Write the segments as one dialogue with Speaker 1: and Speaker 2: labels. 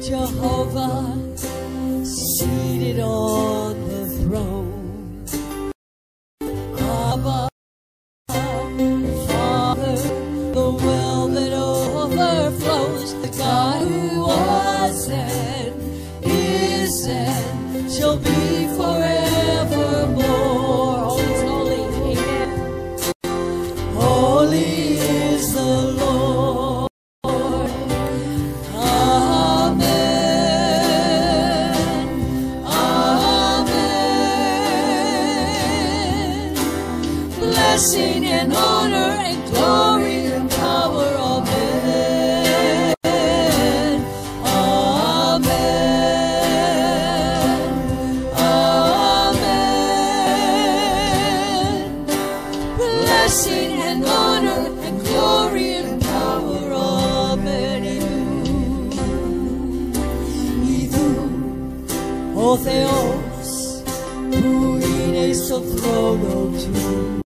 Speaker 1: Jehovah, seated on the throne. Abba, Father, the well that overflows, the God who was and is and shall be forevermore. Holy, holy, amen. Holy is the Lord. Amen. Amen. Blessing and honor and glory and power. Amen. Amen. Amen. Blessing and honor and glory and power. Amen. Ο Θεός που είναι στο θρόνο Του.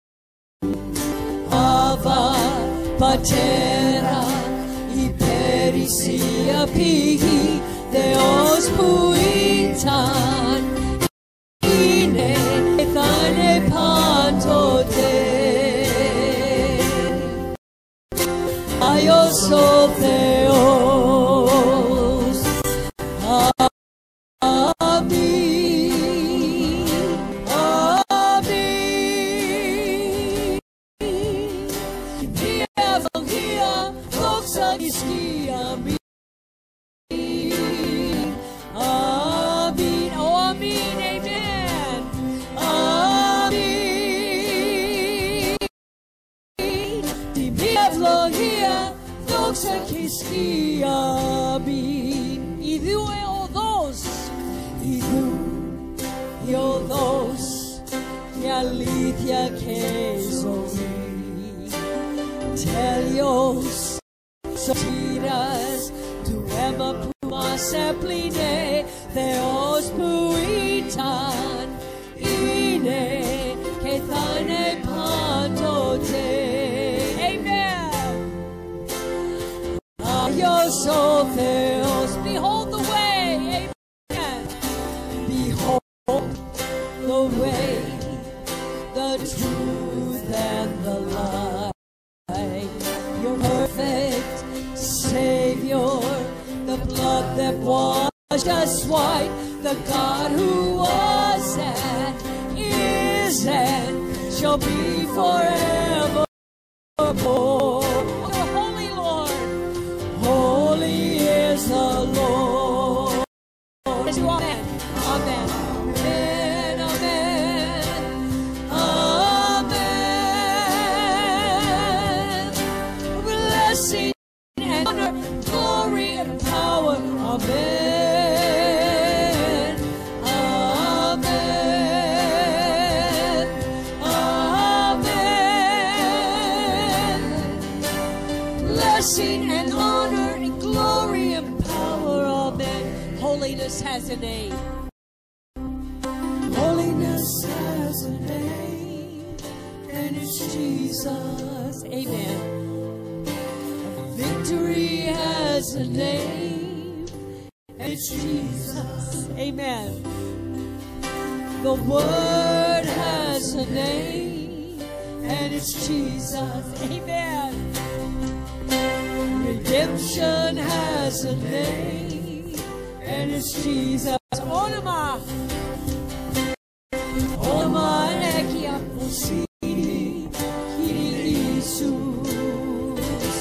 Speaker 1: Αβα, Πατέρα, υπερησία πηγή, Θεός που ήταν, είναι και θα είναι πάντοτε. Άγιος ο Θεός, αλήθεια και ζωή. Τέλειος σωτήρας του αίμα που μας έπλυνε, Θεός που ήταν, είναι και θα είναι πάντοτε. Amen. Άγιος ο Θεός, behold the way. Amen. Behold the way, the truth and the light. Your perfect Savior, the blood that washed us white, the God who was and is and shall be forevermore. You're holy, Lord. Holy is the Lord. Amen. Amen. Amen. Amen. Amen. Blessing and honor and glory and power. Amen. Holiness has a name. Holiness has a name, and it's Jesus. Amen. Victory has a name, it's Jesus. Amen. The Word has a name, and it's Jesus. Amen. Redemption has a name, and it's Jesus. Onama. Onama ekia posiri kiri Jesus.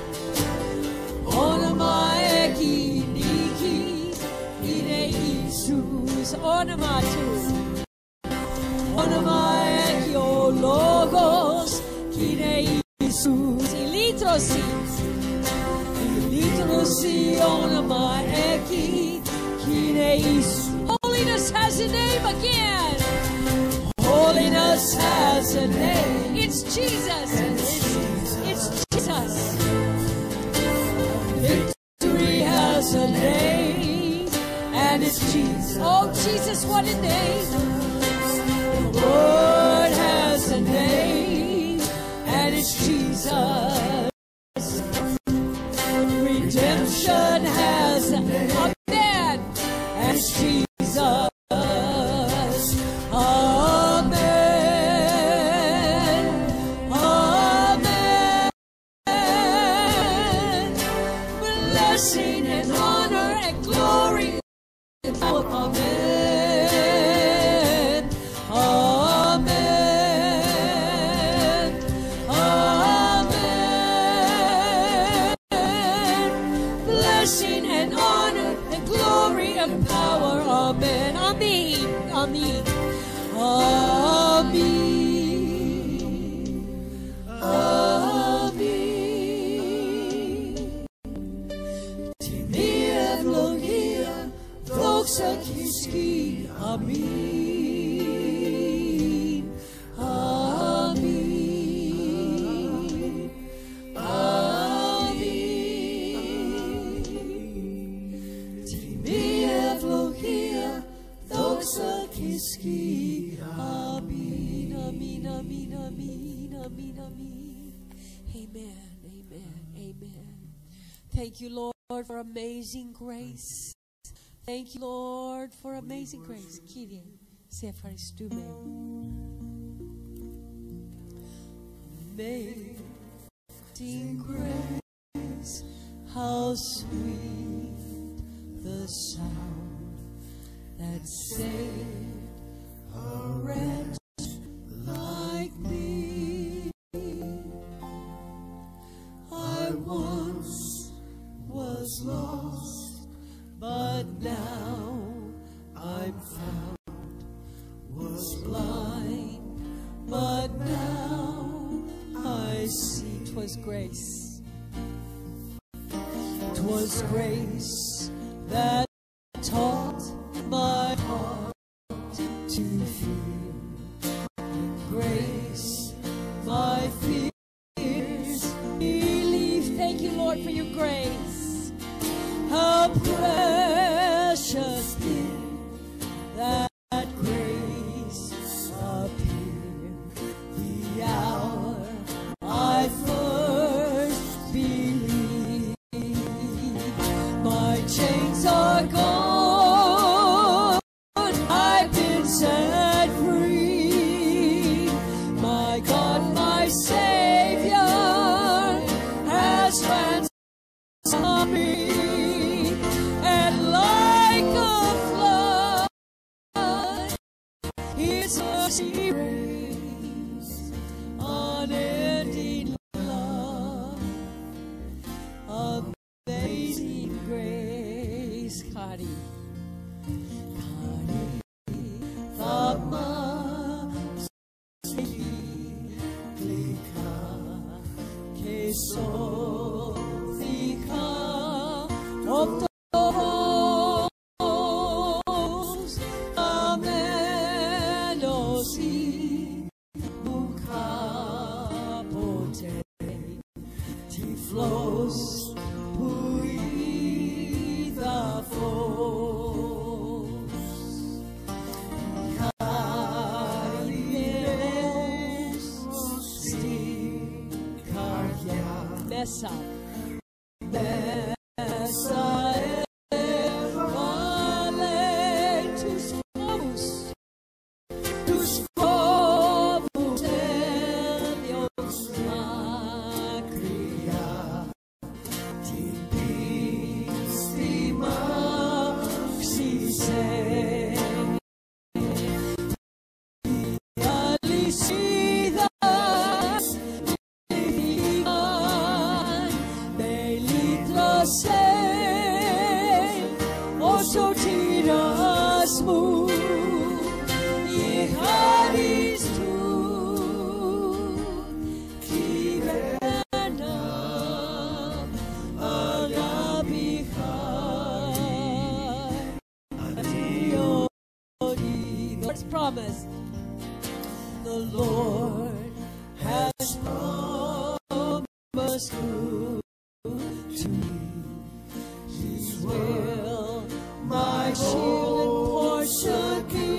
Speaker 1: Onama eki niki ire Jesus. Onama tu. Onama eki o logos kire Jesus. Ilitrosi. Ilitrosi onama eki kire Jesus. Holiness has a name again. Holiness has a name. It's Jesus. It's Jesus. Victory has a name, and it's Jesus. Oh, Jesus, what a name. The Word has a name, and it's Jesus. Redemption has a name. Amen. Amen. Kiski, amin, amin, amin. Timi evlohia, doxa kiski, amin, amin, amin, amin, amin, amin. Amen, amen, amen. Thank you, Lord, for amazing grace. Thank you, Lord, for amazing grace. Kyrie, se ευχαριστούμε. Amazing grace, how sweet the sound that saved a wretch like me. I once was lost, but now I'm found, was blind, but now I see. 'Twas grace, 'twas grace that taught my heart to fear. Grace, my fears relief. Thank you, Lord, for your grace. How precious did that grace appear the hour I first believed. My chains are gone, I've been set free. My God, my Savior has ransomed me. Mercy reigns, unending love, amazing grace. Kari, Kari, Fama, Lika, Keso, Fika, Opto. Flows, pui the flows. Karios, Karya, Messa, Messa, Vale, tus flows, tus povos, Dios, promised. The Lord has promised good to me. His will, my shield and portion be.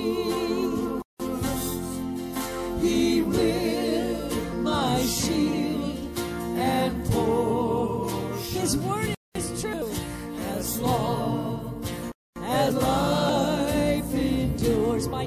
Speaker 1: He will, my shield and portion. His word is true. As long as life endures, my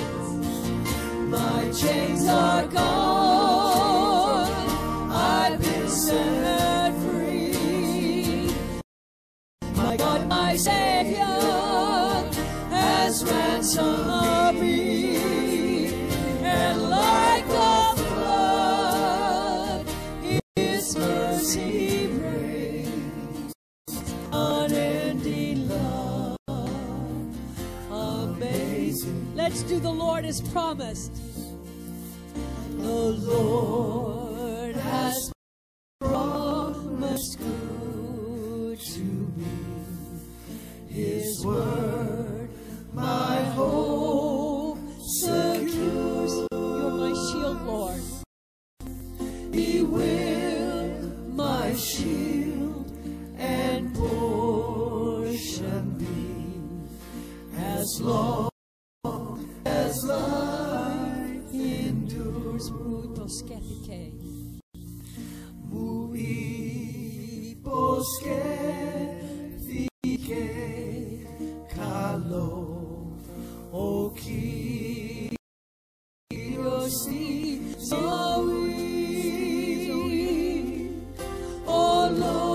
Speaker 1: chains are gone. I've been set free. My God, my Savior has ransomed me, and like a flood, His mercy reigns, unending love, amazing. do the Lord has promised. The Lord has promised good to me. His word, my hope secures. You're my shield, Lord. He will, my shield and portion be, as long as life endures. Muy posquefique calor, o Kyrios zoe, o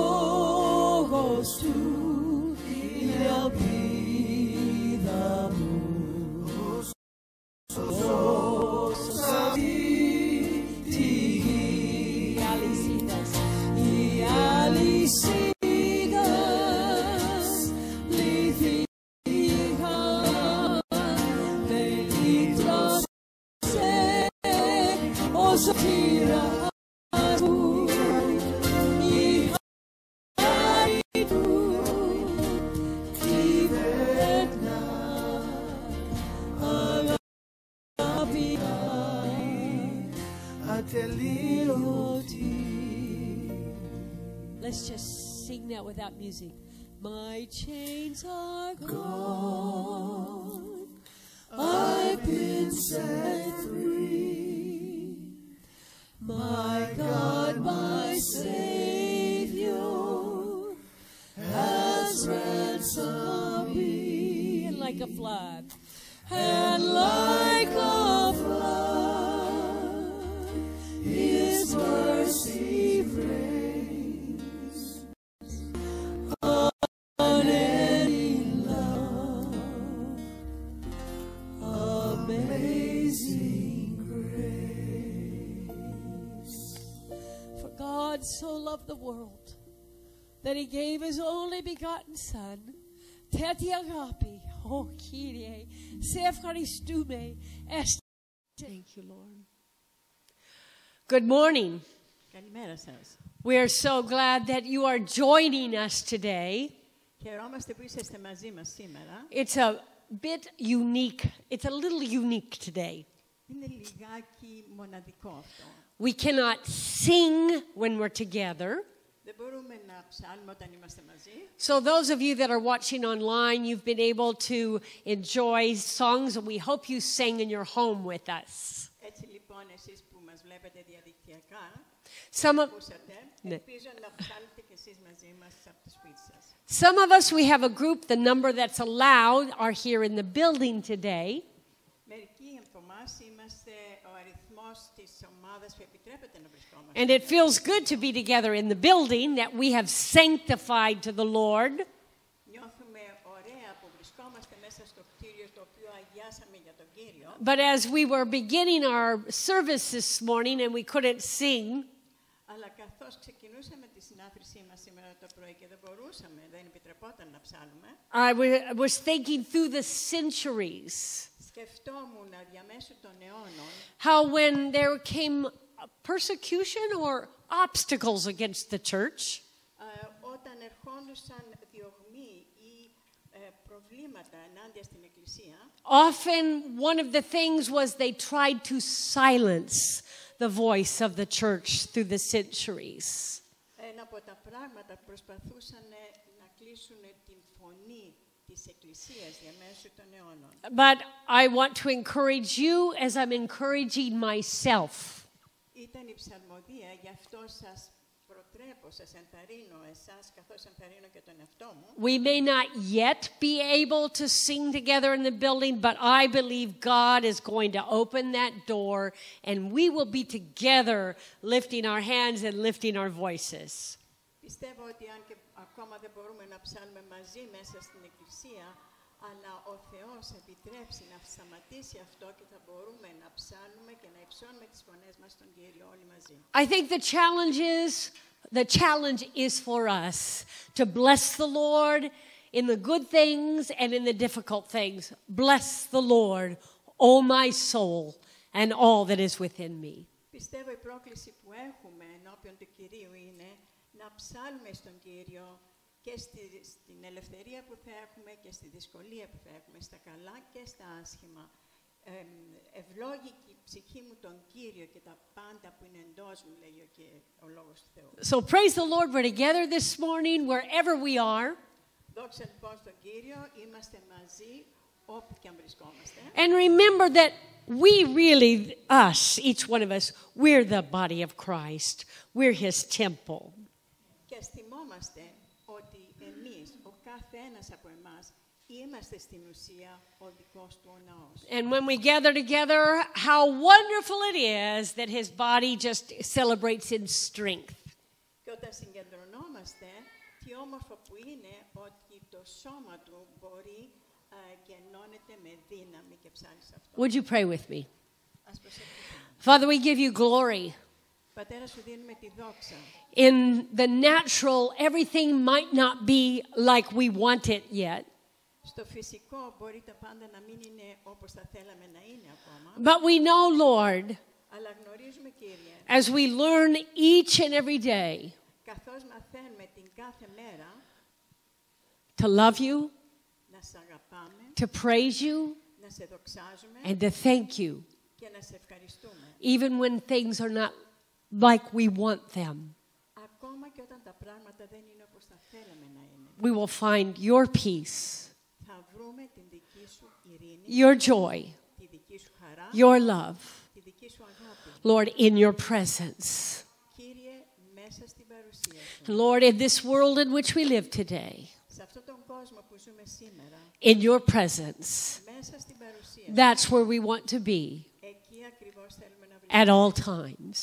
Speaker 1: logos tu vida mu, Let's just sing that without music. My chains are gone. I've been set free. My God, my Savior, has ransomed me. And like a flood. And like a flood, His mercy reigns. Unending love, amazing grace. For God so loved the world that He gave His only begotten Son. Teti agapi, oh Kyrie, se ευχαριστούμε. Thank you, Lord. Good morning.
Speaker 2: Καλημέρα σας.
Speaker 1: We are so glad that you are joining us today.
Speaker 2: Χαιρόμαστε που είσαστε μαζί μας σήμερα.
Speaker 1: It's a bit unique. It's a little unique today.
Speaker 2: Είναι λιγάκι μοναδικό αυτό.
Speaker 1: We cannot sing when we're together.
Speaker 2: Δεν μπορούμε να ψάλουμε όταν είμαστε μαζί.
Speaker 1: So those of you that are watching online, you've been able to enjoy songs that we hope you sang in your home with us.
Speaker 2: Έτσι λοιπόν εσείς που μας βλέπετε διαδικτυακά,
Speaker 1: ακούσατε,
Speaker 2: ελπίζω να ψάλετε και εσείς μαζί μας από το σπίτι σας.
Speaker 1: Some of us, we have a group, the number that's allowed are here in the building today.
Speaker 2: Μερικοί από εμάς είμαστε ο αριθμός της ομάδας που επιτρέπεται να βρισκόμαστε.
Speaker 1: And it feels good to be together in the building that we have sanctified to the Lord.
Speaker 2: Νιώθουμε ωραία που βρισκόμαστε μέσα στο κτίριο το οποίο αγιάσαμε για τον Κύριο.
Speaker 1: But as we were beginning our service this morning and we couldn't sing,
Speaker 2: αλλά καθώς ξεκινούσαμε τη συνάθρησή μας σήμερα το πρωί και δεν μπορούσαμε, δεν επιτρεπόταν να ψάλουμε,
Speaker 1: I was thinking through the centuries.
Speaker 2: Σκεφτόμουν διαμέσου των αιώνων
Speaker 1: how when there came persecution or obstacles against the church,
Speaker 2: όταν ερχόντουσαν διωγμοί ή προβλήματα ενάντια στην Εκκλησία,
Speaker 1: often one of the things was they tried to silence the voice of the church through the centuries.
Speaker 2: Ένα από τα πράγματα που προσπαθούσαν να κλείσουν την φωνή της Εκκλησίας διαμέσου των αιώνων.
Speaker 1: But I want to encourage you as I'm encouraging myself.
Speaker 2: Ήταν η ψαλμοδία, γι' αυτό σας προτρέπω, σας ενθαρρύνω εσάς καθώς ενθαρρύνω και τον εαυτό μου.
Speaker 1: We may not yet be able to sing together in the building, but I believe God is going to open that door and we will be together lifting our hands and lifting our voices.
Speaker 2: Πιστεύω ότι αν και ακόμα δεν μπορούμε να ψάλουμε μαζί μέσα στην Εκκλησία, αλλά ο Θεός επιτρέψει να σταματήσει αυτό και θα μπορούμε να ψάλουμε και να υψώνουμε τις φωνές μας στον Κύριο όλοι μαζί.
Speaker 1: I think the challenge is for us to bless the Lord in the good things and in the difficult things. Bless the Lord O my soul, and all that is within me.
Speaker 2: Πιστεύω η πρόκληση που έχουμε ενώπιον του Κυρίου είναι να ψάλουμε στον Κύριο και στην ελευθερία που θα έχουμε και στη δυσκολία που θα έχουμε, στα καλά και στα άσχημα. Ευλόγηκε η ψυχή μου τον Κύριο και τα πάντα που είναι εντός μου, λέει ο λόγος του Θεού.
Speaker 1: So praise the Lord, we're together this morning, wherever we are.
Speaker 2: Δόξα λοιπόν στον Κύριο, είμαστε μαζί όπου και αν βρισκόμαστε.
Speaker 1: And remember that we really, us, each one of us, we're the body of Christ. We're his temple.
Speaker 2: Και θυμόμαστε ότι εμείς, ο κάθε ένας από εμάς, είμαστε στην ουσία ο δικός του ο ναός.
Speaker 1: And when we gather together, how wonderful it is that his body just celebrates in strength.
Speaker 2: Και όταν συγκεντρωνόμαστε, τι όμορφο που είναι ότι το σώμα του μπορεί και ενώνεται με δύναμη και ψάλει σε αυτό.
Speaker 1: Would you pray with me?
Speaker 2: Ας προσευχηθούμε.
Speaker 1: Father, we give you glory.
Speaker 2: Πατέρα, σου δίνουμε τη δόξα.
Speaker 1: In the natural, everything might not be like we want it yet.
Speaker 2: Στο φυσικό μπορεί τα πάντα να μην είναι όπως θα θέλαμε να είναι ακόμα.
Speaker 1: But we know, Lord,
Speaker 2: Αλλά γνωρίζουμε, Κύριε,
Speaker 1: as we learn each and every day
Speaker 2: καθώς μαθαίνουμε την κάθε μέρα
Speaker 1: to love you,
Speaker 2: να σε αγαπάμε,
Speaker 1: to praise you,
Speaker 2: να σε δοξάζουμε
Speaker 1: and to thank you,
Speaker 2: και να σε ευχαριστούμε.
Speaker 1: even when things are not like we want them.
Speaker 2: Ακόμα και όταν τα πράγματα δεν είναι όπως θα θέλαμε να είναι.
Speaker 1: We will find your peace,
Speaker 2: Θα βρούμε την δική σου ειρήνη,
Speaker 1: your joy,
Speaker 2: τη δική σου χαρά,
Speaker 1: your love,
Speaker 2: τη δική σου αγάπη.
Speaker 1: Lord, in your presence.
Speaker 2: Κύριε, μέσα στην παρουσία σου.
Speaker 1: Lord, in this world in which we live today,
Speaker 2: Σε αυτόν τον κόσμο που ζούμε σήμερα,
Speaker 1: in your presence,
Speaker 2: μέσα στην παρουσία σου,
Speaker 1: that's where we want to be
Speaker 2: εκεί ακριβώς θέλουμε να
Speaker 1: at
Speaker 2: βρούμε
Speaker 1: all times.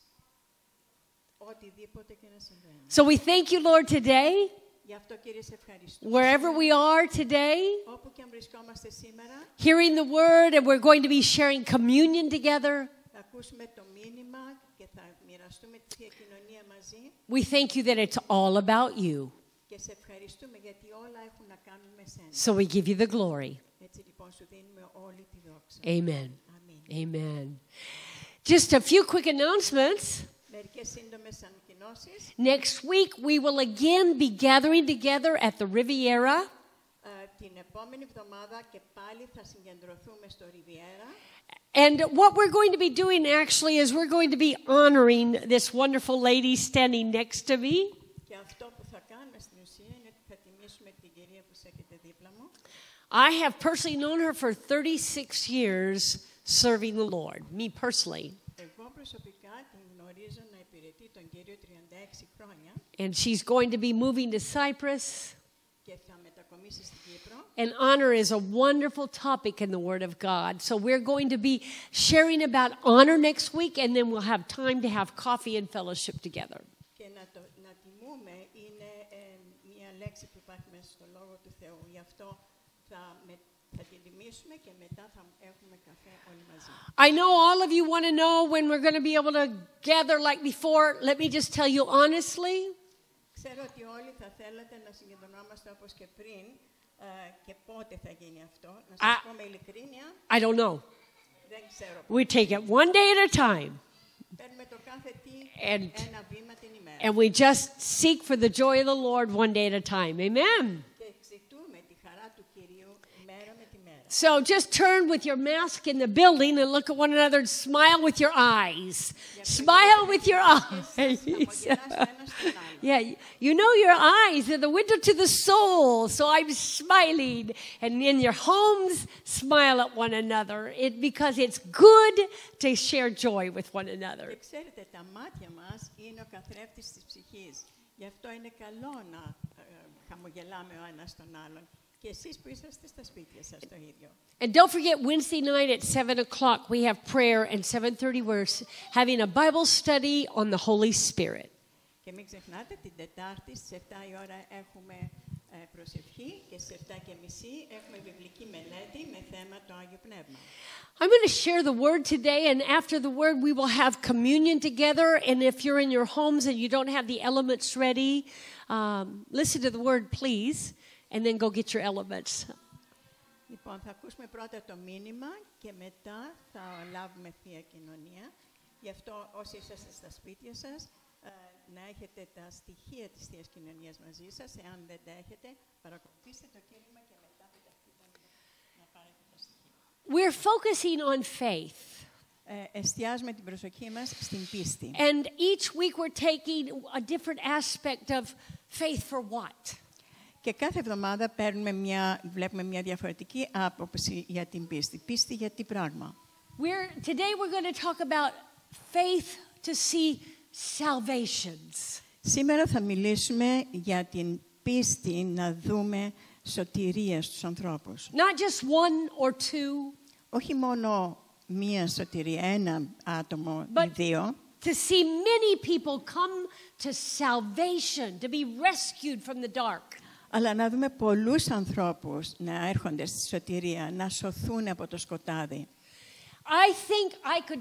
Speaker 2: οτιδήποτε και να συμβαίνει.
Speaker 1: So we thank you, Lord, today,
Speaker 2: Γι' αυτό, Κύριε, σε ευχαριστούμε.
Speaker 1: wherever we are today,
Speaker 2: Όπου και αν βρισκόμαστε σήμερα,
Speaker 1: hearing the word, and we're going to be sharing communion together.
Speaker 2: θα ακούσουμε το μήνυμα και θα μοιραστούμε τη Θεία Κοινωνία μαζί
Speaker 1: We thank you that it's all about you.
Speaker 2: και σε ευχαριστούμε γιατί όλα έχουν να κάνουν με σένα.
Speaker 1: So we give you the glory.
Speaker 2: Έτσι λοιπόν σου δίνουμε όλη τη δόξα.
Speaker 1: Amen.
Speaker 2: Αμήν.
Speaker 1: Amen. Just a few quick announcements.
Speaker 2: Μερικές σύντομες ανακοινώσεις.
Speaker 1: Next week, we will again be gathering together at the Riviera.
Speaker 2: Την επόμενη εβδομάδα και πάλι θα συγκεντρωθούμε στο Ριβιέρα.
Speaker 1: And what we're going to be doing actually is we're going to be honoring this wonderful lady standing next to me.
Speaker 2: Και αυτό που θα κάνουμε στην ουσία είναι ότι θα τιμήσουμε την κυρία που έχετε δίπλα μου.
Speaker 1: I have personally known her for 36 years serving the Lord, me personally.
Speaker 2: Εγώ προσωπικά την γνωρίζω να υπηρετεί τον Κύριο 36 χρόνια
Speaker 1: And she's going to be moving to Cyprus.
Speaker 2: και θα μετακομίσει στην Κύπρο.
Speaker 1: And honor is a wonderful topic in the Word of God. So we're going to be sharing about honor next week, and then we'll have time to have coffee and fellowship together.
Speaker 2: Και να τιμούμε είναι μια λέξη που υπάρχει μέσα στο Λόγο του Θεού. Γι' αυτό θα την τιμήσουμε και μετά θα έχουμε καφέ όλοι μαζί.
Speaker 1: I know all of you want to know when we're going to be able to gather like before. Let me just tell you honestly.
Speaker 2: Ξέρω ότι όλοι θα θέλατε να συγκεντρωνόμαστε όπως και πριν και πότε θα γίνει αυτό. Να σας πω με ειλικρίνεια,
Speaker 1: I don't know.
Speaker 2: δεν ξέρω.
Speaker 1: We take it one day at a time.
Speaker 2: Παίρνουμε το κάθε τι
Speaker 1: And-
Speaker 2: ένα βήμα την ημέρα.
Speaker 1: And we just seek for the joy of the Lord one day at a time. Amen.
Speaker 2: Και ζητούμε τη χαρά του Κυρίου μέρα με τη μέρα.
Speaker 1: So just turn with your mask in the building and look at one another and smile with your eyes. Smile with your eyes. Yeah, you know your eyes are the window to the soul. So I'm smiling. And in your homes, smile at one another. Because it's good to share joy with one another.
Speaker 2: Και ξέρετε, τα μάτια μας είναι ο καθρέφτης της ψυχής. Γι' αυτό είναι καλό να χαμογελάμε ο ένας τον άλλον. Και εσείς που είσαστε στα σπίτια σας το ίδιο.
Speaker 1: And don't forget, Wednesday night at 7 o'clock, we have prayer, and 7:30 we're having a Bible study on the Holy Spirit.
Speaker 2: Και μην ξεχνάτε, την Τετάρτη στις 7 η ώρα έχουμε προσευχή και στις 7:30 έχουμε βιβλική μελέτη με θέμα το Άγιο Πνεύμα.
Speaker 1: I'm going to share the word today, and after the word, we will have communion together. And if you're in your homes and you don't have the elements ready, listen to the word, please, and then go get your elements.
Speaker 2: Λοιπόν, θα ακούσουμε πρώτα το μήνυμα και μετά θα λάβουμε Θεία Κοινωνία. Γι' αυτό όσοι είσαστε στα σπίτια σας, να έχετε τα στοιχεία της Θείας Κοινωνίας μαζί σας. Εάν δεν τα έχετε, παρακολουθήστε το κήρυγμα και μετά πεταχτείτε να πάρετε τα στοιχεία.
Speaker 1: We're focusing on faith.
Speaker 2: Εστιάζουμε την προσοχή μας στην πίστη.
Speaker 1: And each week we're taking a different aspect of faith for what?
Speaker 2: Και κάθε εβδομάδα βλέπουμε μια διαφορετική άποψη για την πίστη. Πίστη για τι πράγμα.
Speaker 1: Today we're going to talk about faith to see salvations.
Speaker 2: Σήμερα θα μιλήσουμε για την πίστη να δούμε σωτηρία στους ανθρώπους.
Speaker 1: Not just one or two.
Speaker 2: Όχι μόνο μία σωτηρία, ένα άτομο ή δύο.
Speaker 1: To see many people come to salvation, to be rescued from the dark.
Speaker 2: Αλλά να δούμε πολλούς ανθρώπους να έρχονται στη σωτηρία, να σωθούν από το σκοτάδι.
Speaker 1: I think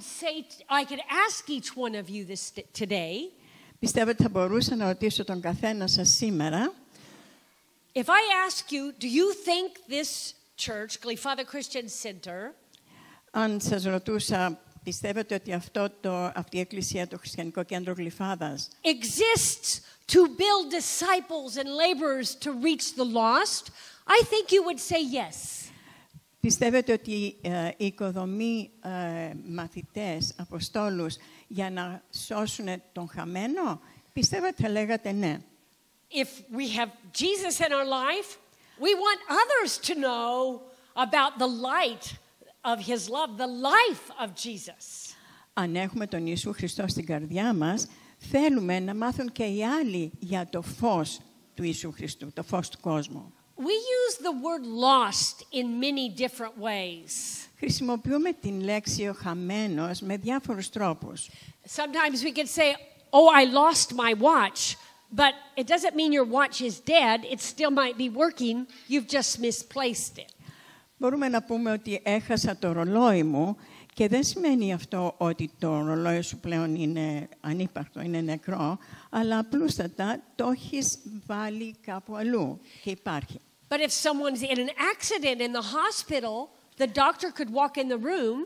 Speaker 1: I could ask each one of you this today.
Speaker 2: Πιστεύω ότι θα μπορούσα να ρωτήσω τον καθένα σας σήμερα.
Speaker 1: If I ask you, do you think this church, Glyphada Christian Center,
Speaker 2: αν σας ρωτούσα, πιστεύετε ότι αυτή η εκκλησία, το Χριστιανικό Κέντρο Γλυφάδας,
Speaker 1: exists to build disciples and laborers to reach the lost, I think you would say yes.
Speaker 2: Πιστεύετε ότι οικοδομεί μαθητές, αποστόλους για να σώσουν τον χαμένο? Πιστεύω ότι θα λέγατε ναι.
Speaker 1: If we have Jesus in our life, we want others to know about the light of his love, the life of Jesus.
Speaker 2: Αν έχουμε τον Ιησού Χριστό στην καρδιά μας, θέλουμε να μάθουν και οι άλλοι για το φως του Ιησού Χριστού, το φως του κόσμου.
Speaker 1: We use the word lost in many different ways.
Speaker 2: Χρησιμοποιούμε την λέξη ο χαμένος με διάφορους τρόπους.
Speaker 1: Sometimes we can say, oh, I lost my watch, but it doesn't mean your watch is dead. It still might be working. You've just misplaced it.
Speaker 2: Μπορούμε να πούμε ότι έχασα το ρολόι μου και δεν σημαίνει αυτό ότι το ρολόι σου πλέον είναι ανύπαρκτο, είναι νεκρό, αλλά απλούστατα το έχεις βάλει κάπου αλλού και υπάρχει.
Speaker 1: But if someone's in an accident in the hospital, the doctor could walk in the room.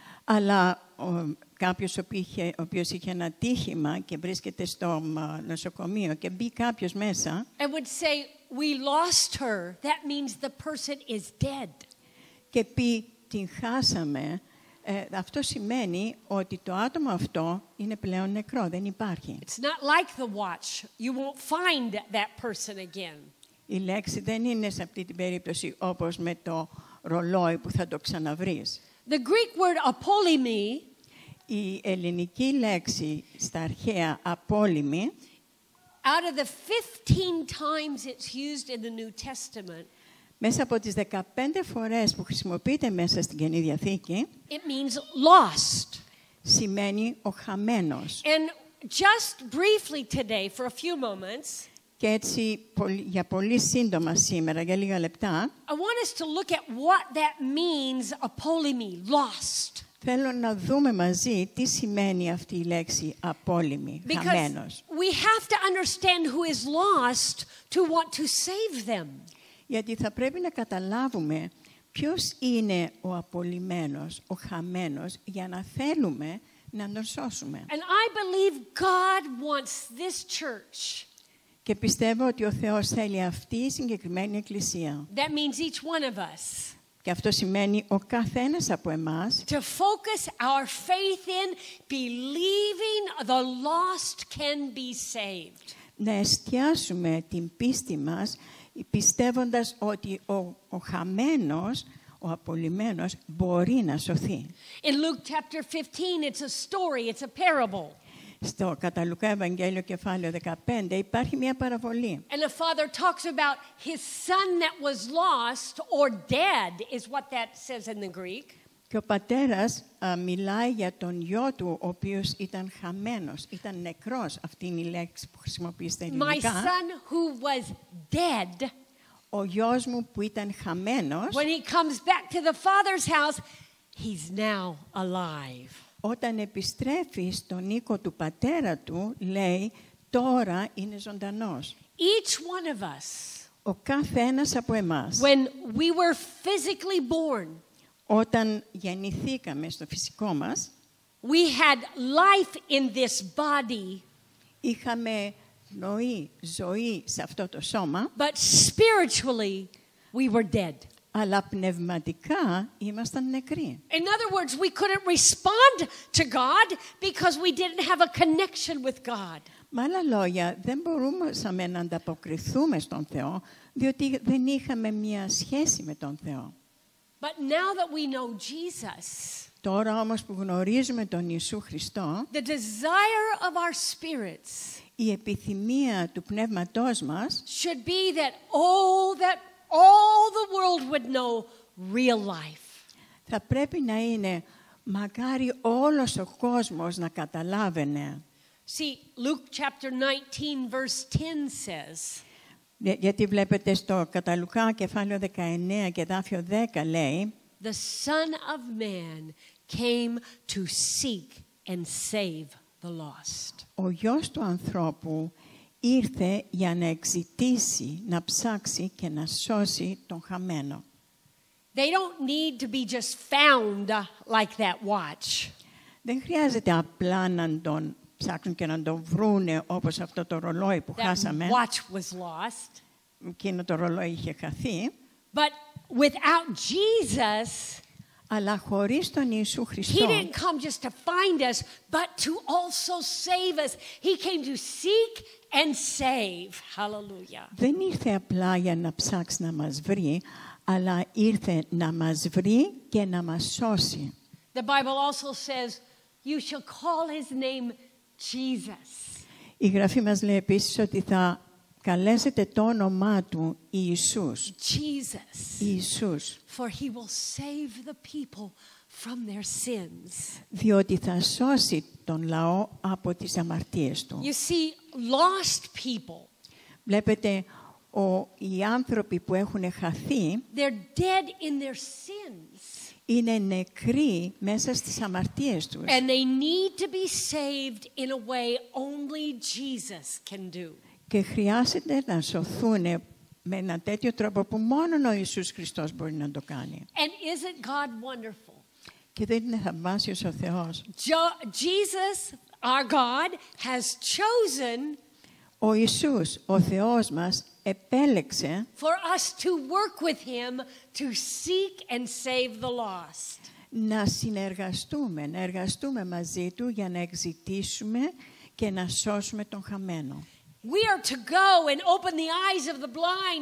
Speaker 2: Αλλά κάποιος ο οποίος είχε ένα τύχημα και βρίσκεται στο νοσοκομείο και μπει κάποιος μέσα
Speaker 1: And would say, we lost her. That means the person is dead.
Speaker 2: Και πει, την χάσαμε, αυτό σημαίνει ότι το άτομο αυτό είναι πλέον νεκρό, δεν υπάρχει.
Speaker 1: It's not like the watch. You won't find that person again.
Speaker 2: Η λέξη δεν είναι σε αυτή την περίπτωση όπως με το ρολόι που θα το ξαναβρεις.
Speaker 1: The Greek word apollimi,
Speaker 2: η ελληνική λέξη στα αρχαία απόλυμη,
Speaker 1: out of the 15 times it's used in the New Testament,
Speaker 2: μέσα από τις 15 φορές που χρησιμοποιείται μέσα στην Καινή Διαθήκη,
Speaker 1: it means lost.
Speaker 2: Σημαίνει ο χαμένος.
Speaker 1: And just briefly today, for a few moments,
Speaker 2: και έτσι για πολύ σύντομα σήμερα, για λίγα λεπτά,
Speaker 1: I want us to look at what that means, apollimi, lost.
Speaker 2: Θέλω να δούμε μαζί τι σημαίνει αυτή η λέξη απόλυμη, χαμένος.
Speaker 1: We have to understand who is lost to want to save them.
Speaker 2: Γιατί θα πρέπει να καταλάβουμε ποιος είναι ο απολυμμένος, ο χαμένος, για να θέλουμε να τον σώσουμε.
Speaker 1: And I believe God wants this church.
Speaker 2: Και πιστεύω ότι ο Θεός θέλει αυτή η συγκεκριμένη εκκλησία.
Speaker 1: That means each one of us.
Speaker 2: Και αυτό σημαίνει ο καθένας από εμάς
Speaker 1: To focus our faith in believing the lost can be saved.
Speaker 2: να εστιάσουμε την πίστη μας πιστεύοντας ότι ο χαμένος, ο απολυμμένος μπορεί να σωθεί.
Speaker 1: In Luke chapter 15, it's a story, it's a parable.
Speaker 2: Στο κατά Λουκά Ευαγγέλιο κεφάλαιο 15 υπάρχει μια παραβολή.
Speaker 1: And the father talks about his son that was lost or dead is what that says in the Greek.
Speaker 2: Και ο πατέρας μιλάει για τον γιο του, ο οποίος ήταν χαμένος, ήταν νεκρός. Αυτή είναι η λέξη που χρησιμοποιεί στα
Speaker 1: My
Speaker 2: ελληνικά.
Speaker 1: son who was dead,
Speaker 2: Ο γιος μου που ήταν χαμένος,
Speaker 1: when he comes back to the father's house, he's now alive.
Speaker 2: όταν επιστρέφει στον οίκο του πατέρα του, λέει, τώρα είναι ζωντανός.
Speaker 1: Each one of us,
Speaker 2: Ο κάθε ένας από εμάς,
Speaker 1: when we were physically born,
Speaker 2: όταν γεννηθήκαμε στο φυσικό μας,
Speaker 1: we had life in this body,
Speaker 2: είχαμε ζωή σε αυτό το σώμα,
Speaker 1: but spiritually we were dead.
Speaker 2: αλλά πνευματικά ήμασταν νεκροί.
Speaker 1: In other words, we couldn't respond to God because we didn't have a connection with God.
Speaker 2: Με άλλα λόγια, δεν μπορούσαμε να ανταποκριθούμε στον Θεό, διότι δεν είχαμε μια σχέση με τον Θεό.
Speaker 1: But now that we know Jesus,
Speaker 2: Τώρα όμως που γνωρίζουμε τον Ιησού Χριστό,
Speaker 1: the desire of our spirits
Speaker 2: η επιθυμία του πνεύματός μας
Speaker 1: should be that all the world would know real life.
Speaker 2: θα πρέπει να είναι μακάρι όλος ο κόσμος να καταλάβαινε.
Speaker 1: See, Luke chapter 19 verse 10 says,
Speaker 2: Γιατί βλέπετε στο κατά Λουκά κεφάλαιο 19 και εδάφιο 10 λέει,
Speaker 1: the Son of Man came to seek and save the lost.
Speaker 2: ο Υιός του ανθρώπου ήρθε για να εξητήσει, να ψάξει και να σώσει τον χαμένο.
Speaker 1: They don't need to be just found like that watch.
Speaker 2: Δεν χρειάζεται απλά να τον ψάξουν και να τον βρούνε όπως αυτό το ρολόι που
Speaker 1: That
Speaker 2: χάσαμε.
Speaker 1: watch was lost.
Speaker 2: Εκείνο το ρολόι είχε χαθεί.
Speaker 1: But without Jesus,
Speaker 2: Αλλά χωρίς τον Ιησού
Speaker 1: He
Speaker 2: Χριστό,
Speaker 1: didn't come just to find us, but to also save us. He came to seek and save. Hallelujah.
Speaker 2: δεν ήρθε απλά για να ψάξει να μας βρει, αλλά ήρθε να μας βρει και να μας σώσει.
Speaker 1: The Bible also says, you shall call His name Jesus.
Speaker 2: Η Γραφή μας λέει επίσης ότι θα καλέσετε το όνομά του Ιησούς.
Speaker 1: Jesus.
Speaker 2: Ιησούς.
Speaker 1: For He will save the people from their sins.
Speaker 2: Διότι θα σώσει τον λαό από τις αμαρτίες του.
Speaker 1: You see, lost people,
Speaker 2: Βλέπετε, οι άνθρωποι που έχουν χαθεί
Speaker 1: they're dead in their sins.
Speaker 2: είναι νεκροί μέσα στις αμαρτίες τους.
Speaker 1: And they need to be saved in a way only Jesus can do.
Speaker 2: Και χρειάζεται να σωθούν με ένα τέτοιο τρόπο που μόνο ο Ιησούς Χριστός μπορεί να το κάνει.
Speaker 1: And isn't God wonderful?
Speaker 2: Και δεν είναι θαυμάσιος ο Θεός.
Speaker 1: Jesus, our God, has chosen
Speaker 2: Ο Ιησούς, ο Θεός μας, επέλεξε
Speaker 1: for us to work with Him to seek and save the lost.
Speaker 2: να συνεργαστούμε, να εργαστούμε μαζί Του για να εξητήσουμε και να σώσουμε τον χαμένο.
Speaker 1: We are to go and open the eyes of the blind,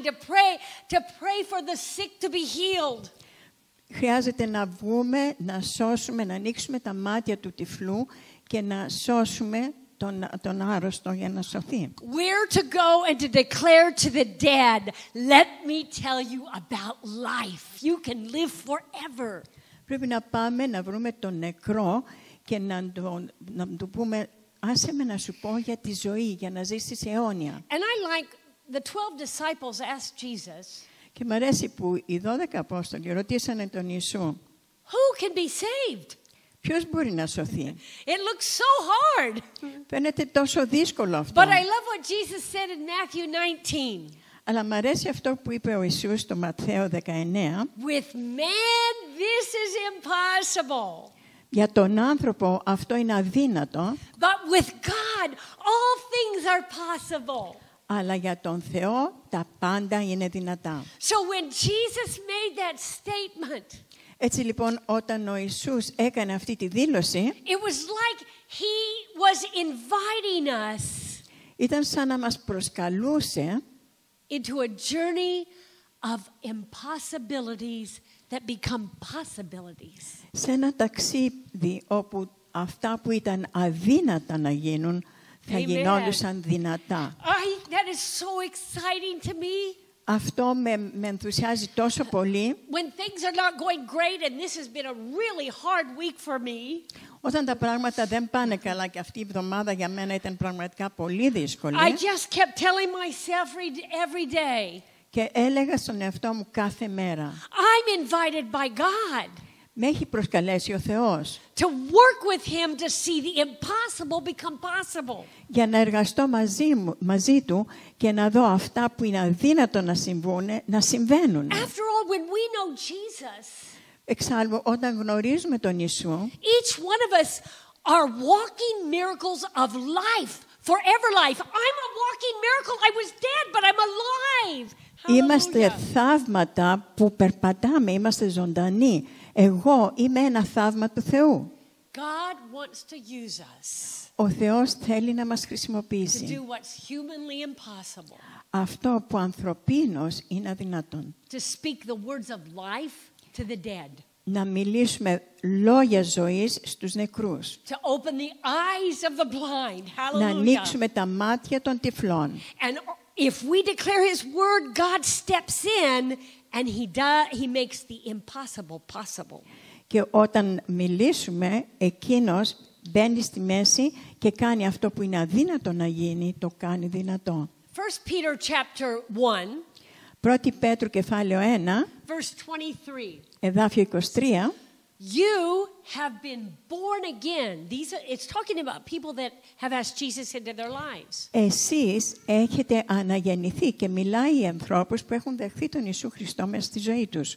Speaker 1: to pray for the sick to be healed.
Speaker 2: Χρειάζεται να βγούμε, να σώσουμε, να ανοίξουμε τα μάτια του τυφλού και να σώσουμε τον άρρωστο για να σωθεί.
Speaker 1: We're to go and to declare to the dead, let me tell you about life. You can live forever.
Speaker 2: Πρέπει να πάμε να βρούμε τον νεκρό και να του πούμε, άσε με να σου πω για τη ζωή, για να ζήσεις αιώνια.
Speaker 1: And I like the 12 disciples asked Jesus,
Speaker 2: Και μ' αρέσει που οι 12 Απόστολοι ρωτήσανε τον Ιησού,
Speaker 1: who can be saved?
Speaker 2: ποιος μπορεί να σωθεί.
Speaker 1: It looks so hard.
Speaker 2: Φαίνεται τόσο δύσκολο αυτό.
Speaker 1: But I love what Jesus said in Matthew 19.
Speaker 2: Αλλά μ' αρέσει αυτό που είπε ο Ιησούς στο Ματθαίο 19.
Speaker 1: With man this is impossible.
Speaker 2: Για τον άνθρωπο αυτό είναι αδύνατο,
Speaker 1: But with God all things are possible.
Speaker 2: αλλά για τον Θεό τα πάντα είναι δυνατά.
Speaker 1: So when Jesus made that statement,
Speaker 2: Έτσι λοιπόν όταν ο Ιησούς έκανε αυτή τη δήλωση,
Speaker 1: it was like He was inviting us
Speaker 2: ήταν σαν να μας προσκαλούσε
Speaker 1: into a journey of impossibilities that become possibilities.
Speaker 2: σε ένα ταξίδι όπου αυτά που ήταν αδύνατα να γίνουν θα γινόντουσαν δυνατά.
Speaker 1: That is so exciting to me.
Speaker 2: Αυτό με ενθουσιάζει τόσο πολύ.
Speaker 1: When things are not going great and this has been a really hard week for me.
Speaker 2: Όταν τα πράγματα δεν πάνε καλά και αυτή η εβδομάδα για μένα ήταν πραγματικά πολύ δύσκολη.
Speaker 1: I just kept telling myself every day.
Speaker 2: Και έλεγα στον εαυτό μου κάθε μέρα.
Speaker 1: I'm invited by God.
Speaker 2: Με έχει προσκαλέσει ο Θεός
Speaker 1: to work with him to see the impossible become possible.
Speaker 2: για να εργαστώ μαζί του και να δω αυτά που είναι αδύνατο να συμβούν, να συμβαίνουν.
Speaker 1: After all, when we know Jesus,
Speaker 2: Εξάλλου, όταν γνωρίζουμε τον Ιησού,
Speaker 1: each one of us are walking miracles of life, forever life. I'm a walking miracle. I was dead, but I'm alive.
Speaker 2: είμαστε
Speaker 1: Hallelujah.
Speaker 2: θαύματα που περπατάμε, είμαστε ζωντανοί. Εγώ είμαι ένα θαύμα του Θεού.
Speaker 1: God wants to use us
Speaker 2: Ο Θεός θέλει να μας
Speaker 1: to
Speaker 2: χρησιμοποιήσει.
Speaker 1: do what's humanly impossible,
Speaker 2: Αυτό που ανθρωπίνως είναι αδυνατόν.
Speaker 1: to speak the words of life to the dead,
Speaker 2: Να μιλήσουμε λόγια ζωής στους νεκρούς.
Speaker 1: to open the eyes of the blind.
Speaker 2: Να
Speaker 1: Hallelujah.
Speaker 2: ανοίξουμε τα μάτια των τυφλών.
Speaker 1: And if we declare his word, God steps in and he makes the impossible possible.
Speaker 2: Και όταν μιλήσουμε, εκείνος μπαίνει στη μέση και κάνει αυτό που είναι αδύνατο να γίνει, το κάνει δυνατό.
Speaker 1: 1 Peter chapter 1,
Speaker 2: 1 Πέτρου κεφάλαιο 1,
Speaker 1: verse 23.
Speaker 2: εδάφιο 23,
Speaker 1: You have been born again. It's talking about people that have asked Jesus into their lives.
Speaker 2: εσείς έχετε αναγεννηθεί και μιλάει για ανθρώπους που έχουν δεχθεί τον Ιησού Χριστό μέσα στη ζωή τους.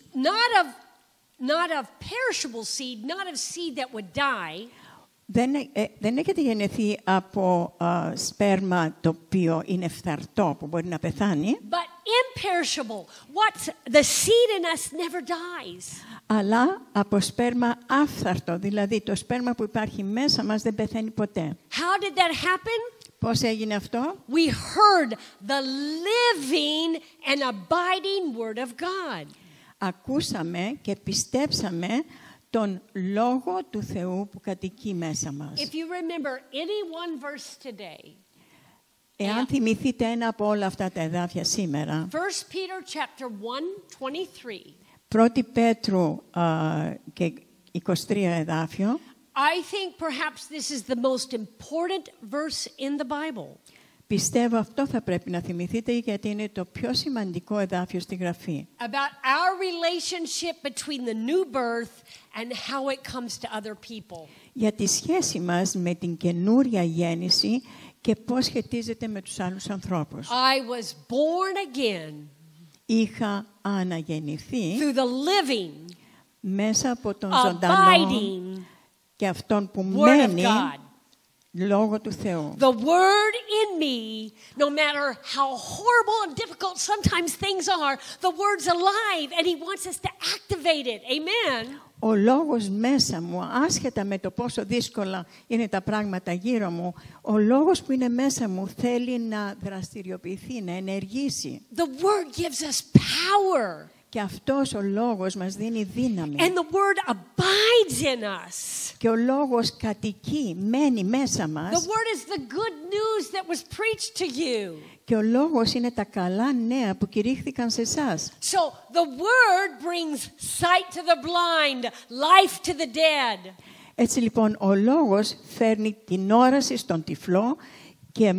Speaker 1: Not of perishable seed, not of seed that would die,
Speaker 2: Δεν έχετε γεννηθεί από σπέρμα το οποίο είναι φθαρτό, που μπορεί να πεθάνει,
Speaker 1: but imperishable. What the seed in us never dies.
Speaker 2: αλλά από σπέρμα άφθαρτο, δηλαδή το σπέρμα που υπάρχει μέσα μας δεν πεθαίνει ποτέ.
Speaker 1: How did that happen?
Speaker 2: Πώς έγινε αυτό?
Speaker 1: We heard the living and abiding word of God.
Speaker 2: Ακούσαμε και πιστέψαμε τον Λόγο του Θεού που κατοικεί μέσα μας.
Speaker 1: If you remember any one verse today,
Speaker 2: Εάν θυμηθείτε ένα από όλα αυτά τα εδάφια σήμερα,
Speaker 1: 1 Peter chapter 1, 23,
Speaker 2: 1 Πέτρου και 23 εδάφιο,
Speaker 1: I think perhaps this is the most important verse in the Bible.
Speaker 2: πιστεύω αυτό θα πρέπει να θυμηθείτε γιατί είναι το πιο σημαντικό εδάφιο στη Γραφή.
Speaker 1: About our relationship between the new birth and how it comes to other people.
Speaker 2: Για τη σχέση μας με την καινούρια γέννηση και πώς σχετίζεται με τους άλλους ανθρώπους.
Speaker 1: I was born again
Speaker 2: Είχα αναγεννηθεί
Speaker 1: through the living,
Speaker 2: μέσα από τον ζωντανό
Speaker 1: abiding
Speaker 2: και αυτόν που
Speaker 1: Word of
Speaker 2: μένει
Speaker 1: God.
Speaker 2: Λόγο του Θεού.
Speaker 1: The word in me, no matter how horrible and difficult sometimes things are, the word's alive and he wants us to activate it. Amen.
Speaker 2: Ο λόγος μέσα μου, άσχετα με το πόσο δύσκολα είναι τα πράγματα γύρω μου, ο λόγος που είναι μέσα μου θέλει να δραστηριοποιηθεί, να ενεργήσει.
Speaker 1: The word gives us power.
Speaker 2: Και αυτός ο λόγος μας δίνει δύναμη.
Speaker 1: And the word abides in us.
Speaker 2: Και ο λόγος κατοικεί, μένει μέσα
Speaker 1: The
Speaker 2: μας.
Speaker 1: word is the good news that was preached to you.
Speaker 2: Και ο λόγος είναι τα καλά νέα που κηρύχθηκαν σε εσάς.
Speaker 1: So the word brings sight to the blind, life to the dead.
Speaker 2: Έτσι λοιπόν ο λόγος φέρνει την όραση στον τυφλό και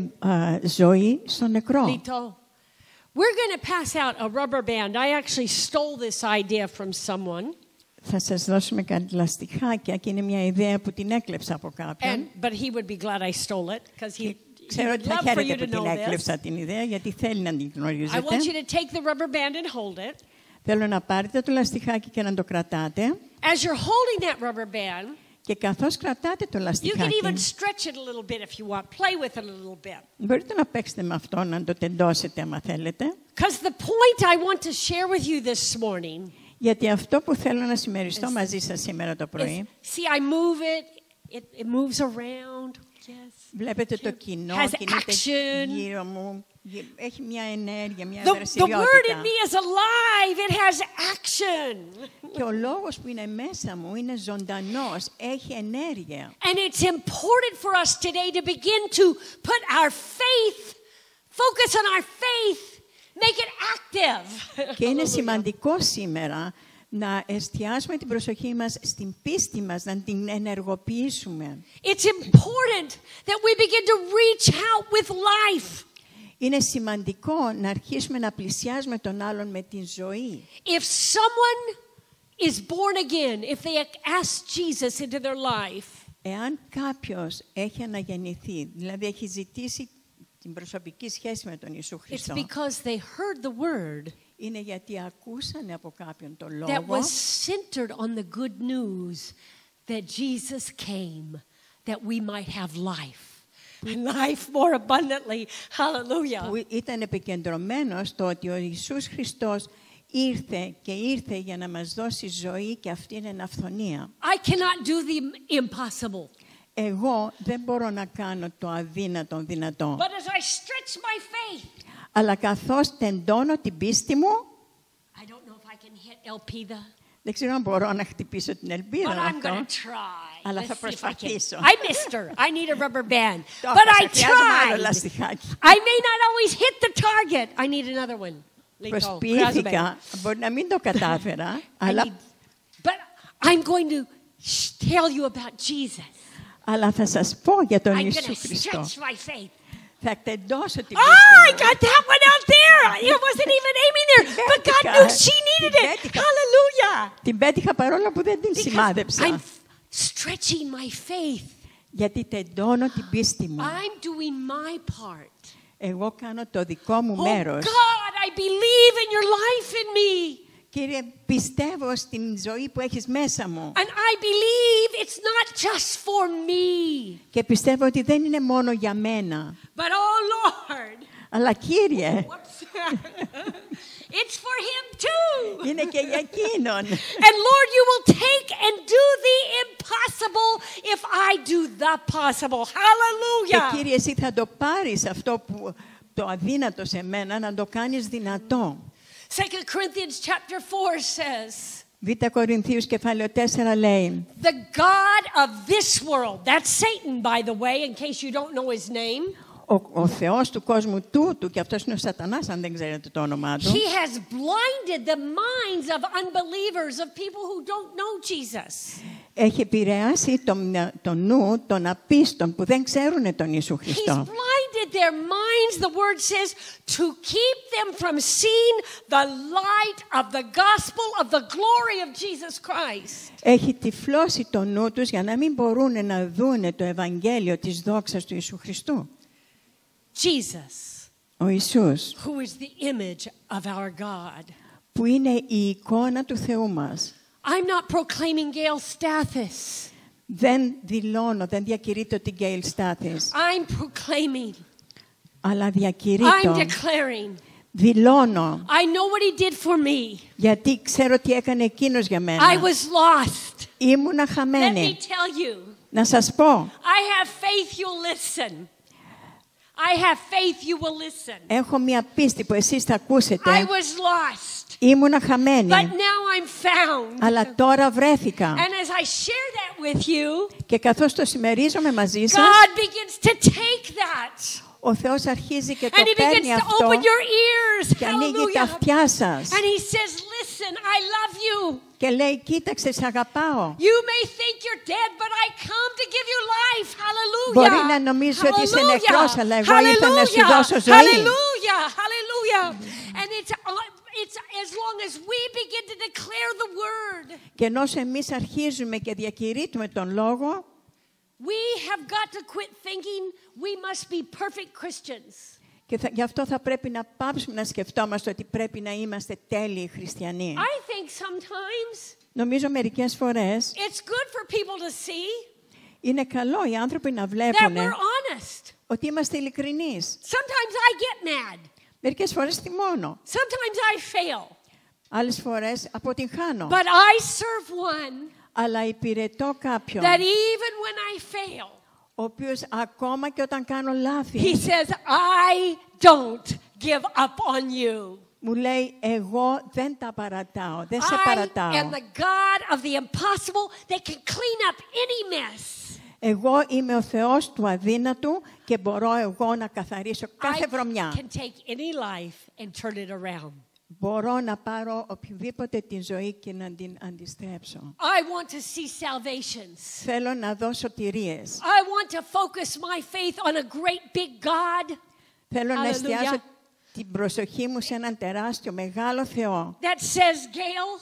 Speaker 2: ζωή στον νεκρό.
Speaker 1: Lito, we're going to pass out a rubber band. I actually stole this idea from someone.
Speaker 2: Θα σας δώσουμε κάτι λαστιχάκια και είναι μια ιδέα που την έκλεψα από κάποιον.
Speaker 1: But he would be glad I stole it because he
Speaker 2: Ξέρω
Speaker 1: would
Speaker 2: ότι θα
Speaker 1: love for you
Speaker 2: χαίρετε
Speaker 1: to
Speaker 2: που την
Speaker 1: know this.
Speaker 2: έκλεψα την ιδέα γιατί θέλει να την
Speaker 1: I
Speaker 2: γνωρίζετε.
Speaker 1: want you to take the rubber band and hold it.
Speaker 2: Θέλω να πάρετε το λαστιχάκι και να το κρατάτε.
Speaker 1: As you're holding that rubber band,
Speaker 2: Και καθώς κρατάτε το
Speaker 1: you can
Speaker 2: λαστιχάκι,
Speaker 1: even stretch it a little bit if you want. Play with it a little bit.
Speaker 2: μπορείτε να παίξετε με αυτό, να το τεντώσετε άμα θέλετε.
Speaker 1: Because the point I want to share with you this morning
Speaker 2: Γιατί αυτό που θέλω να συμμεριστώ μαζί σας σήμερα το
Speaker 1: is,
Speaker 2: πρωί,
Speaker 1: see, I move it moves around. Yes.
Speaker 2: βλέπετε το κοινό,
Speaker 1: Has
Speaker 2: κινείται
Speaker 1: action.
Speaker 2: γύρω μου, έχει μια ενέργεια, μια
Speaker 1: The word in
Speaker 2: δραστηριότητα.
Speaker 1: me is alive. It has action.
Speaker 2: Και ο λόγος που είναι μέσα μου είναι ζωντανός, έχει ενέργεια.
Speaker 1: And it's important for us today to begin to put our faith, focus on our faith, make it active.
Speaker 2: Και είναι σημαντικό σήμερα να εστιάσουμε την προσοχή μας στην πίστη μας, να την ενεργοποιήσουμε.
Speaker 1: It's important that we begin to reach out with life.
Speaker 2: Είναι σημαντικό να αρχίσουμε να πλησιάζουμε τον άλλον με την ζωή.
Speaker 1: If someone is born again, if they ask Jesus into their life,
Speaker 2: Εάν κάποιος έχει αναγεννηθεί, δηλαδή έχει ζητήσει την προσωπική σχέση με τον Ιησού
Speaker 1: it's
Speaker 2: Χριστό,
Speaker 1: because they heard the word
Speaker 2: είναι γιατί ακούσανε από κάποιον τον
Speaker 1: that
Speaker 2: λόγο
Speaker 1: was centered on the good news that Jesus came that we might have life. And life more abundantly. Hallelujah.
Speaker 2: που ήταν επικεντρωμένος στο ότι ο Ιησούς Χριστός ήρθε για να μας δώσει ζωή και αυτή είναι εν αυθονία.
Speaker 1: I cannot do the impossible.
Speaker 2: Εγώ δεν μπορώ να κάνω το αδύνατο δυνατό.
Speaker 1: But as I stretch my faith,
Speaker 2: Αλλά καθώς τεντώνω την πίστη μου,
Speaker 1: I don't know if I can hit Elpida,
Speaker 2: δεν ξέρω αν μπορώ να χτυπήσω την ελπίδα
Speaker 1: but I'm
Speaker 2: αυτό,
Speaker 1: going to try.
Speaker 2: αλλά
Speaker 1: Let's
Speaker 2: θα
Speaker 1: see if I can.
Speaker 2: προσπαθήσω.
Speaker 1: I missed her. I need a rubber band.
Speaker 2: Το
Speaker 1: But I
Speaker 2: έπαιξα, χρειάζομαι άλλο
Speaker 1: tried.
Speaker 2: λαστιχάκι.
Speaker 1: I may not always hit the target. I need another one. Lito,
Speaker 2: Προσποιήθηκα, μπορεί να μην το κατάφερα, αλλά
Speaker 1: but I'm going to tell you about Jesus.
Speaker 2: αλλά θα σας πω για τον
Speaker 1: I'm going
Speaker 2: Ιησού
Speaker 1: to
Speaker 2: Χριστό.
Speaker 1: stretch my faith.
Speaker 2: Θα τεντώσω την
Speaker 1: Oh, I
Speaker 2: πίστη μου.
Speaker 1: got that one out there. I wasn't even aiming there, but God knew she needed it. Hallelujah.
Speaker 2: Την πέτυχα παρόλο που δεν την
Speaker 1: Because
Speaker 2: σημάδεψα.
Speaker 1: I'm stretching my faith.
Speaker 2: Γιατί τεντώνω την πίστη μου.
Speaker 1: I'm doing my part.
Speaker 2: Εγώ κάνω το δικό μου
Speaker 1: Oh
Speaker 2: μέρος.
Speaker 1: God, I believe in your life in me.
Speaker 2: Κύριε, πιστεύω στην ζωή που έχεις μέσα μου.
Speaker 1: And I believe it's not just for me.
Speaker 2: Και πιστεύω ότι δεν είναι μόνο για μένα.
Speaker 1: But oh Lord.
Speaker 2: Αλλά Κύριε,
Speaker 1: Whoops. It's for him too.
Speaker 2: είναι και για εκείνον.
Speaker 1: And Lord, you will take and do the impossible if I do the possible.
Speaker 2: Και
Speaker 1: Hallelujah.
Speaker 2: Κύριε, εσύ θα το πάρεις αυτό που το αδύνατο σε μένα, να το κάνεις δυνατό.
Speaker 1: 2 Corinthians chapter 4 says,
Speaker 2: Β' Κορινθίους κεφάλαιο 4 λέει,
Speaker 1: the God of this world, that's Satan by the way, in case you don't know his name,
Speaker 2: ο Θεός του κόσμου τούτου, και αυτός είναι ο Σατανάς αν δεν ξέρετε το όνομά του,
Speaker 1: he has blinded the minds of unbelievers, of people who don't know Jesus.
Speaker 2: έχει επηρεάσει το νου των απίστων που δεν ξέρουν τον Ιησού
Speaker 1: He's
Speaker 2: Χριστό.
Speaker 1: blinded their minds, the word says, to keep them from seeing the light of the gospel of the glory of Jesus Christ.
Speaker 2: Έχει τυφλώσει το νου τους για να μην μπορούν να δούνε το Ευαγγέλιο της δόξας του Ιησού Χριστού.
Speaker 1: Jesus,
Speaker 2: Ο Ιησούς,
Speaker 1: who is the image of our God.
Speaker 2: που είναι η εικόνα του Θεού μας.
Speaker 1: I'm not proclaiming Gail Stathis.
Speaker 2: Δεν δηλώνω, δεν διακηρύττω την Γκέιλ Στάθης,
Speaker 1: I'm proclaiming.
Speaker 2: αλλά
Speaker 1: I'm
Speaker 2: διακηρύττω,
Speaker 1: declaring.
Speaker 2: δηλώνω,
Speaker 1: I know what he did for me.
Speaker 2: γιατί ξέρω τι έκανε εκείνος για
Speaker 1: I
Speaker 2: μένα.
Speaker 1: was lost.
Speaker 2: Ήμουνα
Speaker 1: Let me
Speaker 2: χαμένη.
Speaker 1: tell you.
Speaker 2: Να σας πω,
Speaker 1: I have faith you'll listen. I have faith you will listen.
Speaker 2: έχω μία πίστη που εσείς θα
Speaker 1: I
Speaker 2: ακούσετε.
Speaker 1: was lost.
Speaker 2: Ήμουνα χαμένη,
Speaker 1: But now I'm found.
Speaker 2: αλλά τώρα βρέθηκα.
Speaker 1: And as I share that with you,
Speaker 2: Και καθώς το συμμερίζομαι μαζί σας,
Speaker 1: God begins to take that.
Speaker 2: ο Θεός αρχίζει και το
Speaker 1: And he
Speaker 2: παίρνει
Speaker 1: begins to
Speaker 2: αυτό
Speaker 1: open your ears.
Speaker 2: και ανοίγει τα
Speaker 1: Hallelujah.
Speaker 2: αυτιά σας.
Speaker 1: And he says, listen, I love you.
Speaker 2: Και λέει, κοίταξε, σε αγαπάω.
Speaker 1: You may think you're dead, but I come to give you life. Hallelujah.
Speaker 2: Μπορεί να νομίζω ότι είσαι νεκρός, αλλά εγώ ήρθα να σου δώσω ζωή.
Speaker 1: Hallelujah. Hallelujah. And it's as long as we begin to declare the word.
Speaker 2: Και ενώ εμείς αρχίζουμε και διακηρύττουμε τον λόγο,
Speaker 1: We have got to quit thinking we must be perfect Christians.
Speaker 2: και γι' αυτό θα πρέπει να πάψουμε να σκεφτόμαστε ότι πρέπει να είμαστε τέλειοι χριστιανοί.
Speaker 1: I think sometimes
Speaker 2: Νομίζω μερικές φορές
Speaker 1: it's good for people to see
Speaker 2: είναι καλό οι άνθρωποι να
Speaker 1: that
Speaker 2: βλέπουν
Speaker 1: we're honest.
Speaker 2: ότι είμαστε ειλικρινείς.
Speaker 1: Sometimes I get mad.
Speaker 2: Mερικές φορές θυμώνω.
Speaker 1: Sometimes I fail.
Speaker 2: Άλλες φορές αποτυγχάνω.
Speaker 1: But I serve one
Speaker 2: Αλλά υπηρετώ κάποιον,
Speaker 1: that even when I fail,
Speaker 2: ο οποίος ακόμα και όταν κάνω
Speaker 1: he
Speaker 2: λάθη,
Speaker 1: says, I don't give up on you.
Speaker 2: μου λέει, εγώ δεν τα παρατάω, δεν σε
Speaker 1: I
Speaker 2: παρατάω.
Speaker 1: am the God of the impossible that can clean up any mess.
Speaker 2: Εγώ είμαι ο Θεός του αδύνατου και μπορώ εγώ να καθαρίσω κάθε
Speaker 1: I
Speaker 2: βρωμιά.
Speaker 1: can take any life and turn it around.
Speaker 2: Μπορώ να πάρω οποιοδήποτε την ζωή και να την αντιστρέψω.
Speaker 1: I want to see salvations.
Speaker 2: Θέλω να δω σωτηρίες.
Speaker 1: I want to focus my faith on a great big God
Speaker 2: Θέλω να
Speaker 1: Hallelujah.
Speaker 2: εστιάσω την προσοχή μου σε έναν τεράστιο μεγάλο Θεό
Speaker 1: that says, Gail,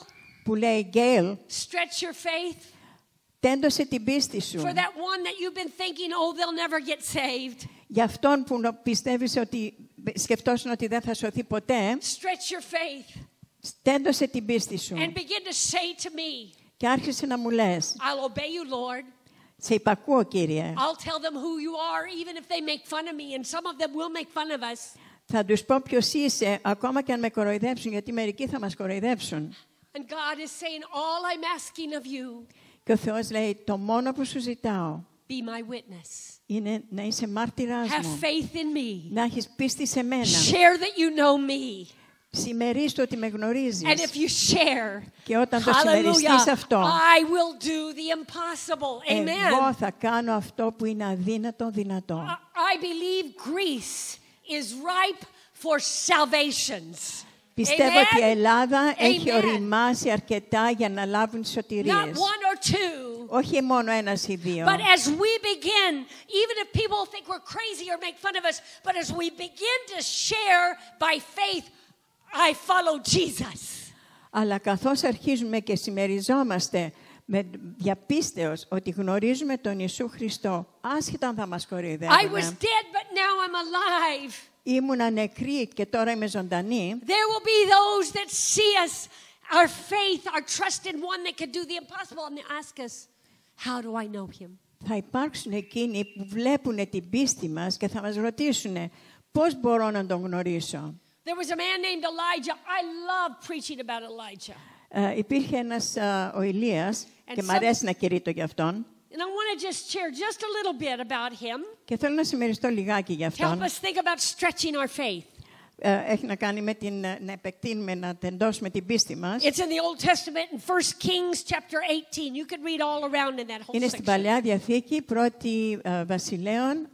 Speaker 2: που λέει Γκέιλ,
Speaker 1: Stretch your faith
Speaker 2: τέντωσε την πίστη σου.
Speaker 1: for that one that you've been thinking, oh, they'll never get saved.
Speaker 2: Για αυτόν που πιστεύεις ότι σκεφτόσουν ότι δεν θα σωθεί ποτέ,
Speaker 1: Stretch your faith
Speaker 2: τέντωσε την πίστη σου.
Speaker 1: and begin to say to me,
Speaker 2: Και άρχισε να μου λες,
Speaker 1: I'll obey you, Lord.
Speaker 2: σε υπακούω, Κύριε.
Speaker 1: I'll tell them who you are, even if they make fun of me, and some of them will make fun of us.
Speaker 2: Θα τους πω ποιος είσαι, ακόμα και αν με κοροϊδέψουν, γιατί μερικοί θα μας κοροϊδέψουν.
Speaker 1: And God is saying, all I'm asking of you,
Speaker 2: Και ο Θεός λέει, το μόνο που σου ζητάω
Speaker 1: be my witness.
Speaker 2: είναι να είσαι μάρτυρας
Speaker 1: Have
Speaker 2: μου,
Speaker 1: faith in me.
Speaker 2: να έχεις πίστη σε μένα.
Speaker 1: Share that you know me.
Speaker 2: Συμμερίσου ότι με γνωρίζεις.
Speaker 1: And if you share,
Speaker 2: Και όταν το
Speaker 1: hallelujah,
Speaker 2: συμμεριστείς αυτό,
Speaker 1: I will do the impossible.
Speaker 2: εγώ
Speaker 1: Amen.
Speaker 2: θα κάνω αυτό που είναι αδύνατο δυνατό.
Speaker 1: I believe Greece is ripe for salvations.
Speaker 2: Πιστεύω ότι η Ελλάδα έχει
Speaker 1: Amen.
Speaker 2: οριμάσει αρκετά για να λάβουν τις
Speaker 1: Not
Speaker 2: σωτηρίες.
Speaker 1: one or two.
Speaker 2: Όχι μόνο ένας ή δύο.
Speaker 1: But as we begin, even if people think we're crazy or make fun of us, but as we begin to share by faith, I follow Jesus.
Speaker 2: Αλλά καθώς αρχίζουμε και συμμεριζόμαστε με διαπίστεως ότι γνωρίζουμε τον Ιησού Χριστό, άσχετα αν θα μας
Speaker 1: I was
Speaker 2: κοροϊδεύουν.
Speaker 1: dead, but now I'm alive.
Speaker 2: Ήμουνα νεκρή και τώρα είμαι ζωντανή.
Speaker 1: There will be those that see us, our faith, our trust in one that can do the impossible, and they ask us, how do I know him?
Speaker 2: Θα υπάρξουν εκείνοι που βλέπουν την πίστη μας και θα μας ρωτήσουν πώς μπορώ να τον γνωρίσω.
Speaker 1: There was a man named Elijah. I love preaching about Elijah.
Speaker 2: Υπήρχε ένας ο Ηλίας και μ'
Speaker 1: some-
Speaker 2: αρέσει να κηρύττω για αυτόν.
Speaker 1: And I want to just share just a little bit about him
Speaker 2: Και θέλω να συμμεριστώ λιγάκι για
Speaker 1: to help
Speaker 2: αυτόν.
Speaker 1: us think about stretching our faith.
Speaker 2: Έχει να κάνει με να επεκτείνουμε, να τεντώσουμε την πίστη μας.
Speaker 1: It's in the Old Testament in 1 Kings chapter 18. You could read all around in that whole
Speaker 2: Είναι στην
Speaker 1: section.
Speaker 2: Παλαιά Διαθήκη, πρώτη Βασιλέων,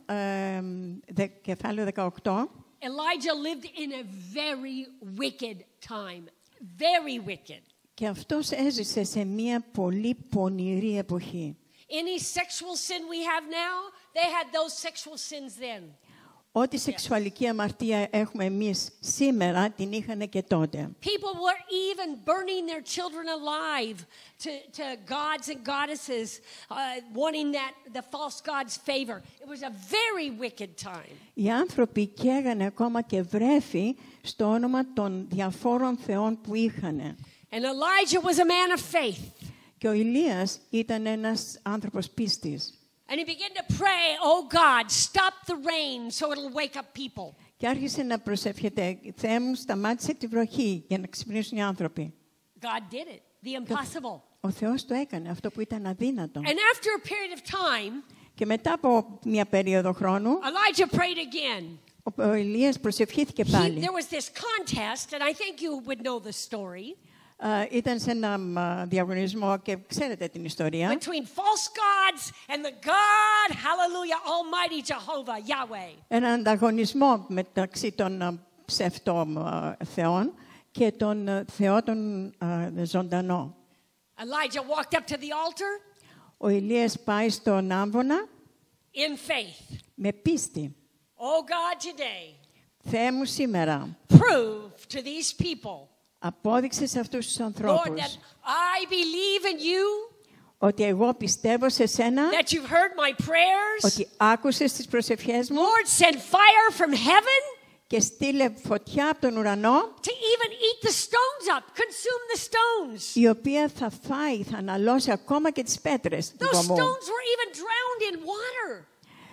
Speaker 2: κεφάλαιο 18.
Speaker 1: Elijah lived in a very wicked time. Very wicked.
Speaker 2: Και αυτός έζησε σε μια πολύ πονηρή εποχή.
Speaker 1: Any sexual sin we have now, they had those sexual sins then.
Speaker 2: Ό,τι σεξουαλική αμαρτία έχουμε εμείς σήμερα, την είχαν και τότε.
Speaker 1: People were even burning their children alive to gods and goddesses, wanting the false gods' favor. It was a very wicked time.
Speaker 2: Οι άνθρωποι καίγανε ακόμα και βρέφη στο όνομα των διαφόρων θεών που είχαν.
Speaker 1: And Elijah was a man of faith.
Speaker 2: Και ο Ηλίας ήταν ένας άνθρωπος πίστης.
Speaker 1: And he began to pray, oh God, stop the rain so it'll wake up people.
Speaker 2: Και άρχισε να προσεύχεται, Θεέ μου, σταμάτησε τη βροχή για να ξυπνήσουν οι άνθρωποι.
Speaker 1: God did it, the impossible.
Speaker 2: Ο Θεός το έκανε, αυτό που ήταν αδύνατο.
Speaker 1: And after a period of time,
Speaker 2: Και μετά από μια περίοδο χρόνου,
Speaker 1: Elijah prayed again.
Speaker 2: ο Ηλίας προσευχήθηκε πάλι.
Speaker 1: There was this contest, and I think you would know the story,
Speaker 2: Ήταν σε ένα διαγωνισμό και ξέρετε την ιστορία.
Speaker 1: between false gods and the God, hallelujah, Almighty Jehovah, Yahweh.
Speaker 2: Ένα ανταγωνισμό μεταξύ των ψευτών θεών και τον Θεό τον ζωντανό.
Speaker 1: Elijah walked up to the altar
Speaker 2: Ο Ηλίας πάει στον άμβονα
Speaker 1: in faith.
Speaker 2: με πίστη.
Speaker 1: Oh God, today,
Speaker 2: Θεέ μου σήμερα,
Speaker 1: prove to these people,
Speaker 2: απόδειξε σε αυτούς τους
Speaker 1: Lord,
Speaker 2: ανθρώπους
Speaker 1: that I believe in you,
Speaker 2: ότι εγώ πιστεύω σε σένα,
Speaker 1: that you've heard my prayers.
Speaker 2: ότι άκουσες τις προσευχές μου
Speaker 1: Lord, send fire from heaven
Speaker 2: και στείλε φωτιά από τον ουρανό,
Speaker 1: to even eat the stones up, consume the stones.
Speaker 2: η οποία θα φάει, θα αναλώσει ακόμα και τις πέτρες του
Speaker 1: Those
Speaker 2: βωμού.
Speaker 1: stones were even drowned in water.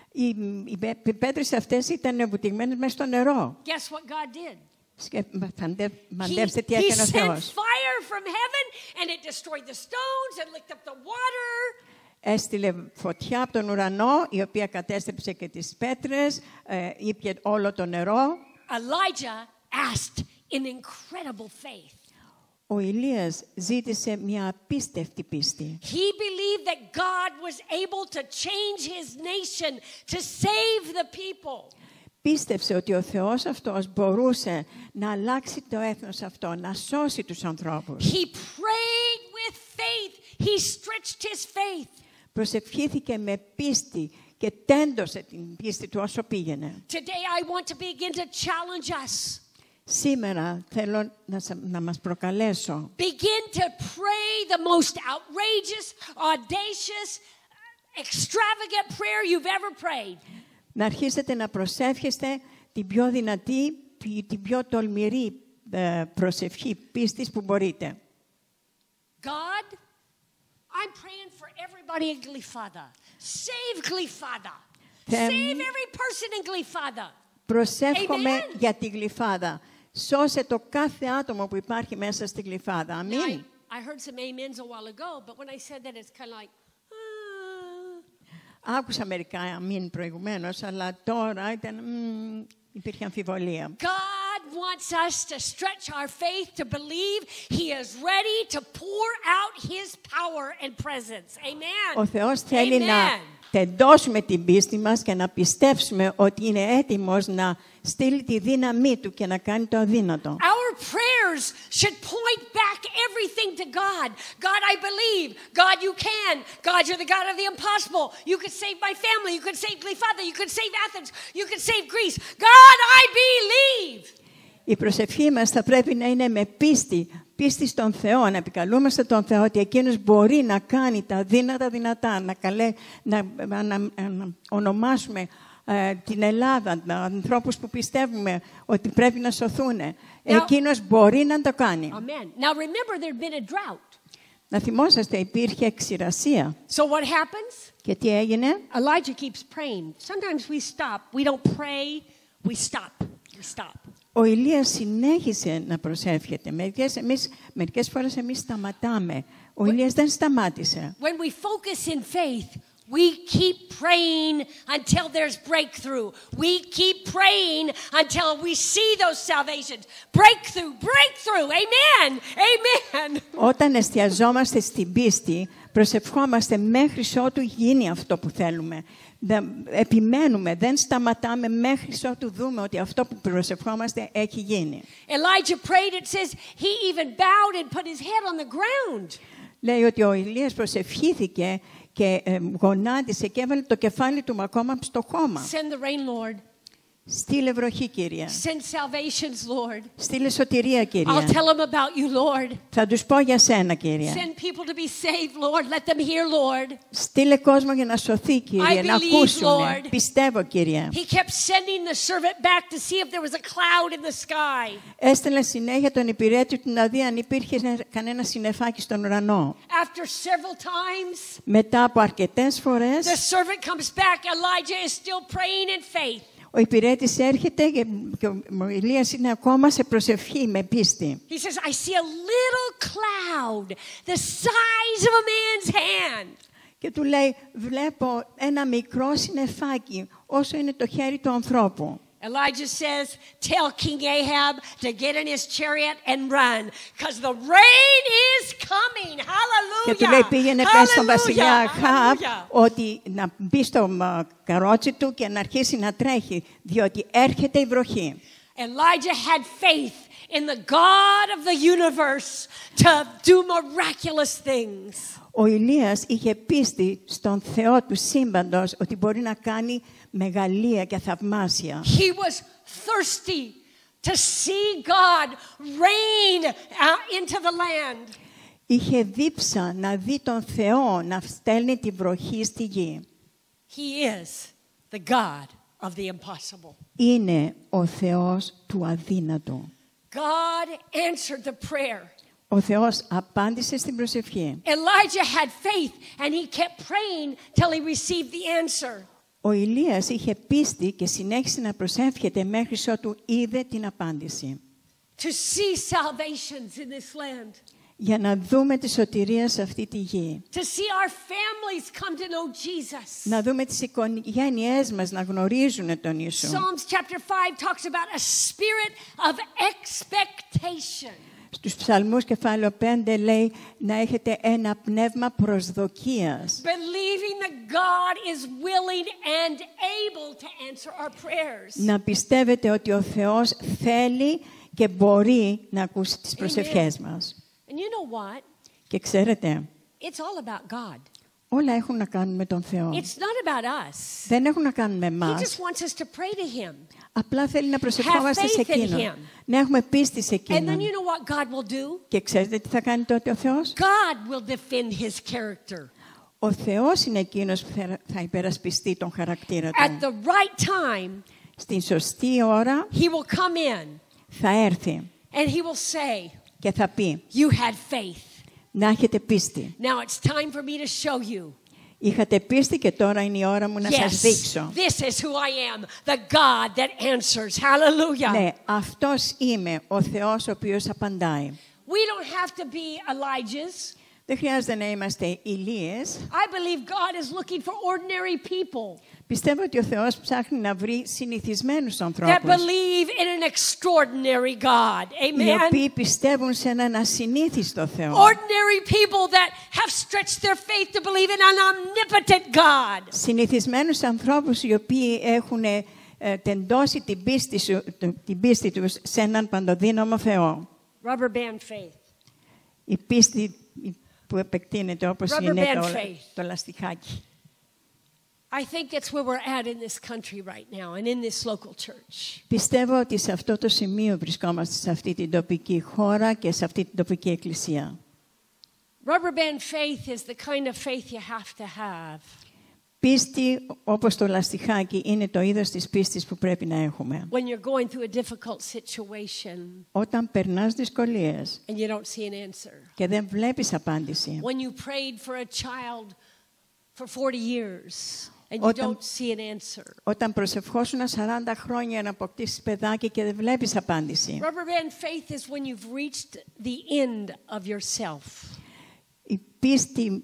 Speaker 2: Οι πέτρες αυτές ήταν βουτυγμένες μέσα στο νερό.
Speaker 1: Guess what God did?
Speaker 2: Μαντέψτε τι
Speaker 1: He
Speaker 2: έκανε ο
Speaker 1: sent
Speaker 2: Θεός.
Speaker 1: fire from heaven and it destroyed the stones and licked up the water.
Speaker 2: Έστειλε φωτιά από τον ουρανό, η οποία κατέστρεψε και τις πέτρες, ήπιε όλο το νερό.
Speaker 1: Elijah asked in incredible faith.
Speaker 2: Ο Ηλίας ζήτησε μια απίστευτη πίστη.
Speaker 1: He believed that God was able to change his nation to save the people.
Speaker 2: Πίστεψε ότι ο Θεός αυτός μπορούσε να αλλάξει το έθνος αυτό, να σώσει τους ανθρώπους.
Speaker 1: He prayed with faith. He stretched his faith.
Speaker 2: Προσευχήθηκε με πίστη και τέντωσε την πίστη του όσο πήγαινε.
Speaker 1: Today I want to begin to challenge us.
Speaker 2: Σήμερα θέλω να μας προκαλέσω.
Speaker 1: Begin to pray the most outrageous, audacious, extravagant prayer you've ever prayed.
Speaker 2: Να αρχίσετε να προσεύχεστε την πιο δυνατή, την πιο τολμηρή προσευχή πίστης που μπορείτε.
Speaker 1: God, I'm praying for everybody in Glyfada. Save Glyfada. Save every person in Glyfada.
Speaker 2: Προσεύχομαι
Speaker 1: Amen.
Speaker 2: για τη Γλυφάδα. Σώσε το κάθε άτομο που υπάρχει μέσα στη Γλυφάδα. Αμήν.
Speaker 1: I heard some amens a while ago, but when I said that, it's kind of like,
Speaker 2: Άκουσα μερικά αμήν προηγουμένως, αλλά τώρα υπήρχε αμφιβολία.
Speaker 1: God wants us to stretch our faith to believe He is ready to pour out His power and presence. Amen.
Speaker 2: Ο Θεός θέλει να
Speaker 1: Amen.
Speaker 2: τεντώσουμε την πίστη μας και να πιστέψουμε ότι είναι έτοιμος να στείλει τη δύναμή Του και να κάνει το αδύνατο.
Speaker 1: Our prayers should point back everything to God. God, I believe. God, you can. God, you're the God of the impossible. You could save my family. You could save Glyfada. You could save Athens. You could save Greece. God, I believe.
Speaker 2: Η προσευχή μας θα πρέπει να είναι με πίστη, πίστη στον Θεό, να επικαλούμαστε τον Θεό ότι Εκείνος μπορεί να κάνει τα δύνατα δυνατά, να ονομάσουμε την Ελλάδα, ανθρώπους που πιστεύουμε ότι πρέπει να σωθούν. Εκείνος μπορεί να το κάνει.
Speaker 1: Amen. Now remember, there'd been a drought.
Speaker 2: Να θυμόσαστε, υπήρχε ξηρασία.
Speaker 1: So what happens?
Speaker 2: Και τι έγινε?
Speaker 1: Elijah keeps praying. Sometimes we stop. We don't pray. We stop. We stop.
Speaker 2: Ο Ηλίας συνέχισε να προσεύχεται. Μερικές φορές εμείς σταματάμε. Ο Ηλίας δεν σταμάτησε.
Speaker 1: When we focus in faith, we keep praying until there's breakthrough. We keep praying until we see those salvations. Breakthrough, breakthrough. Amen. Amen.
Speaker 2: Όταν εστιαζόμαστε στην πίστη, προσευχόμαστε μέχρι ότου γίνει αυτό που θέλουμε. Επιμένουμε, δεν σταματάμε μέχρι ότου δούμε ότι αυτό που προσευχόμαστε έχει γίνει.
Speaker 1: Elijah prayed, it says, he even bowed and put his head on the ground.
Speaker 2: Λέει ότι ο Ηλίας προσευχήθηκε και γονάτισε και έβαλε το κεφάλι του ακόμα στο χώμα.
Speaker 1: Send the rain, Lord.
Speaker 2: Στείλε βροχή, Κύριε.
Speaker 1: Send salvations, Lord.
Speaker 2: Στείλε σωτηρία,
Speaker 1: I'll
Speaker 2: Κύριε.
Speaker 1: tell them about you, Lord.
Speaker 2: Θα τους πω για σένα, Κύριε.
Speaker 1: Send people to be saved, Lord. Let them hear, Lord.
Speaker 2: Στείλε κόσμο για να σωθεί, Κύριε,
Speaker 1: I
Speaker 2: να
Speaker 1: believe,
Speaker 2: ακούσουν.
Speaker 1: Lord.
Speaker 2: Πιστεύω, Κύριε.
Speaker 1: He kept sending the servant back to see if there was a cloud in the sky.
Speaker 2: Έστελνε συνέχεια τον υπηρέτη του να δει αν υπήρχε κανένα συννεφάκι στον ουρανό.
Speaker 1: After several times,
Speaker 2: Μετά από αρκετές φορές,
Speaker 1: the servant comes back. Elijah is still praying in faith.
Speaker 2: ο υπηρέτης έρχεται και ο Ηλίας είναι ακόμα σε προσευχή με πίστη.
Speaker 1: He says, I see a little cloud the size of a man's hand.
Speaker 2: Και του λέει, βλέπω ένα μικρό συννεφάκι, όσο είναι το χέρι του ανθρώπου.
Speaker 1: Elijah says, tell King Ahab to get in his chariot and run, because the rain is coming. Hallelujah.
Speaker 2: Και του λέει, πήγαινε πες στον βασιλιά Αχάβ
Speaker 1: Hallelujah.
Speaker 2: ότι να μπει στο καρότσι του και να αρχίσει να τρέχει, διότι έρχεται η βροχή.
Speaker 1: Elijah had faith in the God of the universe to do miraculous things.
Speaker 2: Ο Ηλίας είχε πίστη στον Θεό του σύμπαντος ότι μπορεί να κάνει μεγαλεία και θαυμάσια.
Speaker 1: He was thirsty to see God rain into the land.
Speaker 2: Είχε δίψα να δει τον Θεό να στέλνει τη βροχή στη γη.
Speaker 1: He is the God of the impossible.
Speaker 2: Είναι ο Θεός του αδύνατου.
Speaker 1: God answered the prayer.
Speaker 2: Ο Θεός απάντησε στην προσευχή.
Speaker 1: Elijah had faith and he kept praying till he received the answer.
Speaker 2: Ο Ηλίας είχε πίστη και συνέχισε να προσεύχεται μέχρι ότου είδε την απάντηση.
Speaker 1: To see salvations in this land.
Speaker 2: Για να δούμε τη σωτηρία σε αυτή τη γη.
Speaker 1: To see our families come to know Jesus.
Speaker 2: Να δούμε τις οικογένειές μας να γνωρίζουν τον Ιησού.
Speaker 1: Psalms chapter 5 talks about a spirit of expectation.
Speaker 2: Στους Ψαλμούς κεφάλαιο 5 λέει να έχετε ένα πνεύμα προσδοκίας.
Speaker 1: Believing that God is willing and able to answer our prayers.
Speaker 2: Να πιστεύετε ότι ο Θεός θέλει και μπορεί να ακούσει τις προσευχές μας.
Speaker 1: And you know what?
Speaker 2: Και ξέρετε,
Speaker 1: It's all about God. Όλα έχουν να κάνουν με τον Θεό.
Speaker 3: It's not about us.
Speaker 1: Δεν έχουν να κάνουν με
Speaker 3: He
Speaker 1: εμάς.
Speaker 3: just wants us to pray to Him.
Speaker 1: Απλά θέλει να προσευχόμαστε σε
Speaker 3: faith in
Speaker 1: Εκείνον.
Speaker 3: Him.
Speaker 1: Να έχουμε πίστη σε
Speaker 3: And then
Speaker 1: Εκείνον.
Speaker 3: you know what God will do?
Speaker 1: Και ξέρετε τι θα κάνει τότε ο Θεός?
Speaker 3: God will defend His character.
Speaker 1: Ο Θεός είναι Εκείνος που θα υπερασπιστεί τον χαρακτήρα
Speaker 3: At
Speaker 1: Του.
Speaker 3: the right time,
Speaker 1: Στην σωστή ώρα
Speaker 3: He will come in
Speaker 1: θα έρθει
Speaker 3: and He will say,
Speaker 1: και θα πει
Speaker 3: you had faith.
Speaker 1: να έχετε πίστη.
Speaker 3: Now it's time for me to show you.
Speaker 1: Είχατε πίστη και τώρα είναι η ώρα μου να σας
Speaker 3: Yes,
Speaker 1: δείξω.
Speaker 3: this is who I am, the God that answers. Hallelujah.
Speaker 1: Ναι, αυτός είμαι ο Θεός ο οποίος απαντάει.
Speaker 3: We don't have to be Elijahs.
Speaker 1: Δεν χρειάζεται να είμαστε Ηλίες.
Speaker 3: I believe God is looking for ordinary people
Speaker 1: Πιστεύω ότι ο Θεός ψάχνει να βρει συνηθισμένους
Speaker 3: that
Speaker 1: ανθρώπους,
Speaker 3: believe in an extraordinary God.
Speaker 1: οι
Speaker 3: Amen.
Speaker 1: οποίοι πιστεύουν σε έναν ασυνήθιστο Θεό.
Speaker 3: Ordinary people that have stretched their faith to believe in an omnipotent God.
Speaker 1: Συνηθισμένους ανθρώπους οι οποίοι έχουν τεντώσει την πίστη τους σε έναν παντοδύναμο Θεό.
Speaker 3: Rubber band faith.
Speaker 1: Η πίστη που επεκτείνεται όπως
Speaker 3: Rubber
Speaker 1: είναι
Speaker 3: band faith.
Speaker 1: το λαστιχάκι.
Speaker 3: I think that's where we're at in this country right now and in this local church.
Speaker 1: Πιστεύω ότι σε αυτό το σημείο βρισκόμαστε, σε αυτή την τοπική χώρα και σε αυτή την τοπική εκκλησία.
Speaker 3: Rubber band faith is the kind of faith you have to have.
Speaker 1: Πίστη όπως το λαστιχάκι είναι το είδος της πίστης που πρέπει να έχουμε.
Speaker 3: When you're going through a difficult situation
Speaker 1: Όταν περνάς δυσκολίες
Speaker 3: and you don't see an answer.
Speaker 1: και δεν βλέπεις απάντηση.
Speaker 3: When you prayed for a child for 40 years and you
Speaker 1: Όταν-
Speaker 3: don't see an answer.
Speaker 1: Όταν προσευχόσουν 40 χρόνια να αποκτήσεις παιδάκι και δεν βλέπεις απάντηση.
Speaker 3: Rubber band faith is when you've reached the end of yourself.
Speaker 1: Η πίστη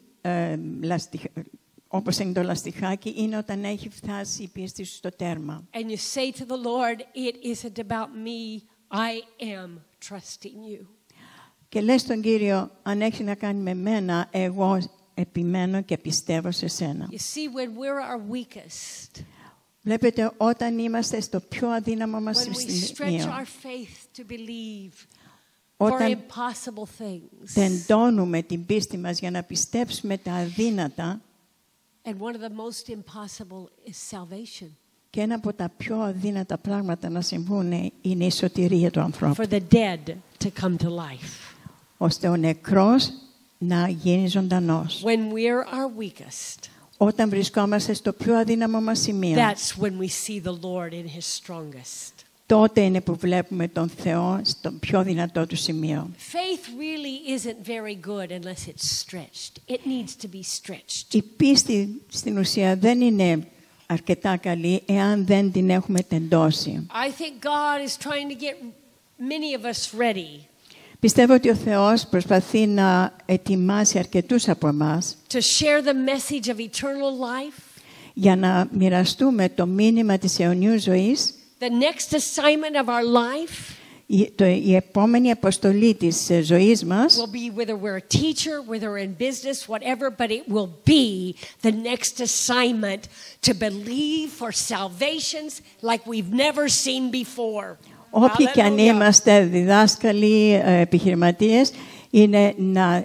Speaker 1: όπως είναι το λαστιχάκι είναι όταν έχει φτάσει η πίστη σου στο τέρμα.
Speaker 3: And you say to the Lord, it isn't about me, I am trusting you.
Speaker 1: Και λες στον Κύριο, αν έχει να κάνει με μένα, εγώ επιμένω και πιστεύω σε σένα.
Speaker 3: You see, when we're our weakest,
Speaker 1: Βλέπετε, όταν είμαστε στο πιο αδύναμο μας
Speaker 3: when we stretch
Speaker 1: σημείο,
Speaker 3: our faith to believe for
Speaker 1: όταν
Speaker 3: impossible things,
Speaker 1: τεντώνουμε την πίστη μας για να πιστέψουμε τα αδύνατα,
Speaker 3: and one of the most impossible is salvation.
Speaker 1: και ένα από τα πιο αδύνατα πράγματα να συμβούν είναι η σωτηρία του ανθρώπου.
Speaker 3: For the dead to come to life.
Speaker 1: Ώστε ο νεκρός να γίνει ζωντανός.
Speaker 3: When we're our weakest,
Speaker 1: Όταν βρισκόμαστε στο πιο αδύναμο μας σημείο,
Speaker 3: that's when we see the Lord in His strongest.
Speaker 1: τότε είναι που βλέπουμε τον Θεό στο πιο δυνατό του σημείο.
Speaker 3: Faith really isn't very good unless it's stretched. It needs to be stretched.
Speaker 1: Η πίστη στην ουσία δεν είναι αρκετά καλή εάν δεν την έχουμε τεντώσει.
Speaker 3: I think God is trying to get many of us ready
Speaker 1: Πιστεύω ότι ο Θεός προσπαθεί να ετοιμάσει αρκετούς από εμάς
Speaker 3: to share the message of eternal life,
Speaker 1: για να μοιραστούμε το μήνυμα της αιωνιού ζωής,
Speaker 3: the next assignment of our life
Speaker 1: η επόμενη αποστολή της ζωής μας,
Speaker 3: will be whether we're a teacher, whether we're in business, whatever, but it will be the next assignment to believe for salvations like we've never seen before.
Speaker 1: όποιοι και αν
Speaker 3: Hallelujah.
Speaker 1: είμαστε διδάσκαλοι, επιχειρηματίες, είναι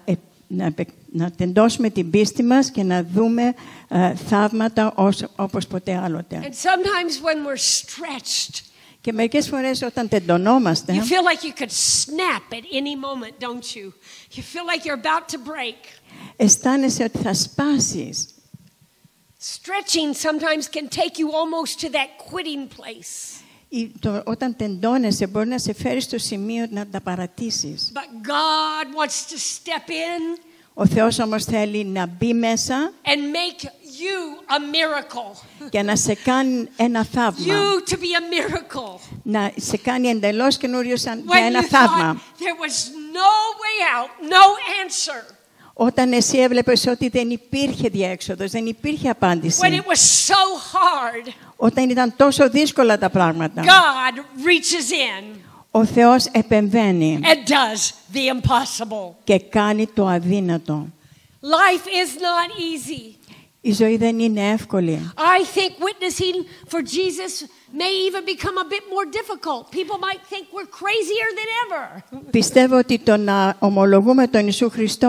Speaker 1: να τεντώσουμε την πίστη μας και να δούμε θαύματα όπως ποτέ άλλοτε.
Speaker 3: And sometimes when we're stretched,
Speaker 1: Και μερικές φορές όταν τεντωνόμαστε,
Speaker 3: you feel like you could snap at any moment, don't you? You feel like you're about to break.
Speaker 1: αισθάνεσαι ότι θα σπάσεις.
Speaker 3: Stretching sometimes can take you almost to that quitting place.
Speaker 1: Όταν τεντώνεσαι μπορεί να σε φέρει στο σημείο να τα παρατήσεις.
Speaker 3: But God wants to step in
Speaker 1: Ο Θεός όμως θέλει να μπει μέσα
Speaker 3: and make you a miracle.
Speaker 1: και να σε κάνει ένα θαύμα.
Speaker 3: You to be a miracle.
Speaker 1: Να σε κάνει εντελώς καινούριο σαν
Speaker 3: When
Speaker 1: ένα
Speaker 3: you
Speaker 1: θαύμα.
Speaker 3: thought there was no way out, no answer.
Speaker 1: Όταν εσύ έβλεπες ότι δεν υπήρχε διέξοδος, δεν υπήρχε
Speaker 3: When
Speaker 1: απάντηση.
Speaker 3: it was so hard,
Speaker 1: Όταν ήταν τόσο δύσκολα τα πράγματα,
Speaker 3: God reaches in
Speaker 1: ο Θεός επεμβαίνει
Speaker 3: and does the impossible.
Speaker 1: και κάνει το αδύνατο.
Speaker 3: Life is not easy.
Speaker 1: Η ζωή δεν είναι εύκολη.
Speaker 3: I think witnessing for Jesus may even become a bit more difficult. People might think we're crazier than ever.
Speaker 1: Πιστεύω ότι το να ομολογούμε τον Ιησού Χριστό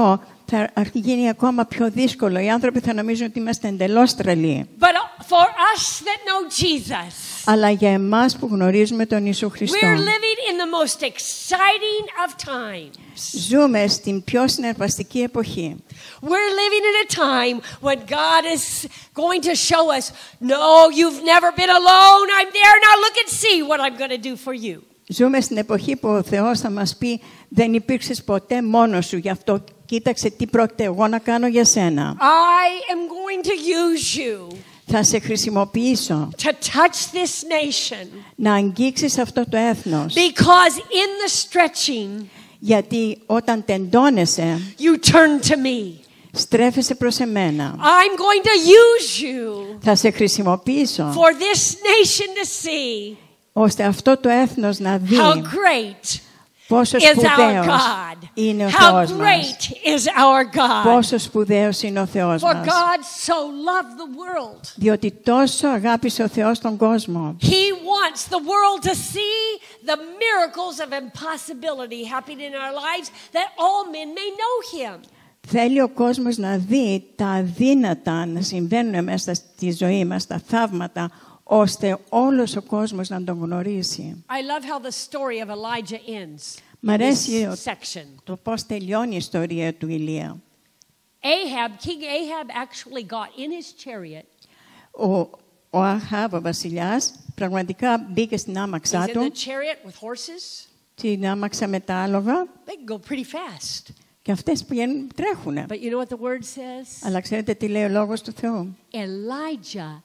Speaker 2: θα γίνει ακόμα πιο δύσκολο. Οι άνθρωποι θα νομίζουν ότι είμαστε εντελώς τρελοί.
Speaker 3: But for us that know Jesus,
Speaker 2: Αλλά για εμάς που γνωρίζουμε τον Ιησού Χριστό,
Speaker 3: we're living in the most exciting of times.
Speaker 2: ζούμε στην πιο συναρπαστική εποχή.
Speaker 3: We're living in a time when God is going to show us, no, you've never been alone. I'm there. Now look and see what I'm going to do for you.
Speaker 2: Ζούμε στην εποχή που ο Θεός θα μας πει δεν υπήρξες ποτέ μόνος σου, γι' αυτό κοίταξε τι πρόκειται εγώ να κάνω για σένα.
Speaker 3: I am going to use you
Speaker 2: Θα σε χρησιμοποιήσω
Speaker 3: to touch this nation
Speaker 2: να αγγίξεις αυτό το έθνος.
Speaker 3: because in the stretching,
Speaker 2: Γιατί όταν τεντώνεσαι,
Speaker 3: you turn to me.
Speaker 2: στρέφεσαι προς εμένα.
Speaker 3: I'm going to use you
Speaker 2: Θα σε χρησιμοποιήσω
Speaker 3: for this nation to see
Speaker 2: ώστε αυτό το έθνος να δει
Speaker 3: how great
Speaker 2: πόσο
Speaker 3: is our
Speaker 2: σπουδαίος
Speaker 3: God.
Speaker 2: είναι ο
Speaker 3: How
Speaker 2: Θεός μας.
Speaker 3: great is our God.
Speaker 2: Πόσο σπουδαίος είναι ο Θεός
Speaker 3: For
Speaker 2: μας.
Speaker 3: God so loved the world.
Speaker 2: Διότι τόσο αγάπησε ο Θεός τον κόσμο.
Speaker 3: He wants the world to see the miracles of impossibility happening in our lives that all men may know Him.
Speaker 2: Θέλει ο κόσμος να δει τα αδύνατα να συμβαίνουν μέσα στη ζωή μας, τα θαύματα, ώστε όλος ο κόσμος να τον γνωρίσει.
Speaker 3: I love how the story of Elijah ends.
Speaker 2: Μ' αρέσει
Speaker 3: This section.
Speaker 2: το πώς τελειώνει η ιστορία του Ηλία.
Speaker 3: King Ahab actually got in his chariot.
Speaker 2: Ο Αχάβ, ο βασιλιάς, πραγματικά μπήκε στην άμαξά
Speaker 3: He's in
Speaker 2: του,
Speaker 3: the chariot with horses.
Speaker 2: την άμαξα με τα άλογα,
Speaker 3: They can go pretty fast.
Speaker 2: και αυτές πηγαίνουν, τρέχουνε.
Speaker 3: But you know what the word says?
Speaker 2: Αλλά ξέρετε τι λέει ο λόγος του Θεού?
Speaker 3: Elijah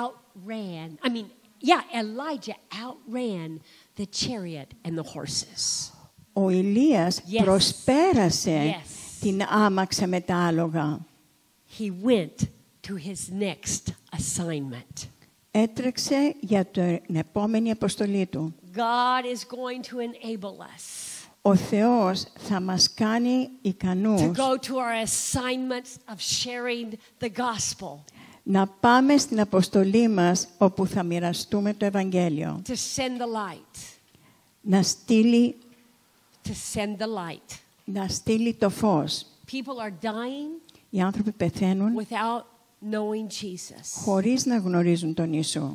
Speaker 3: outran the chariot and the horses.
Speaker 2: Ο Ηλίας
Speaker 3: Yes.
Speaker 2: προσπέρασε
Speaker 3: Yes.
Speaker 2: την άμαξα με τα άλογα.
Speaker 3: He went to his next assignment.
Speaker 2: Έτρεξε για την επόμενη αποστολή του.
Speaker 3: God is going to enable us
Speaker 2: Ο Θεός θα μας κάνει ικανούς
Speaker 3: to go to our assignments of sharing the gospel,
Speaker 2: να πάμε στην αποστολή μας όπου θα μοιραστούμε το Ευαγγέλιο.
Speaker 3: to send the light,
Speaker 2: Να στείλει, να στείλει το φως.
Speaker 3: People are dying
Speaker 2: Οι άνθρωποι πεθαίνουν
Speaker 3: without knowing Jesus.
Speaker 2: χωρίς να γνωρίζουν τον Ιησού.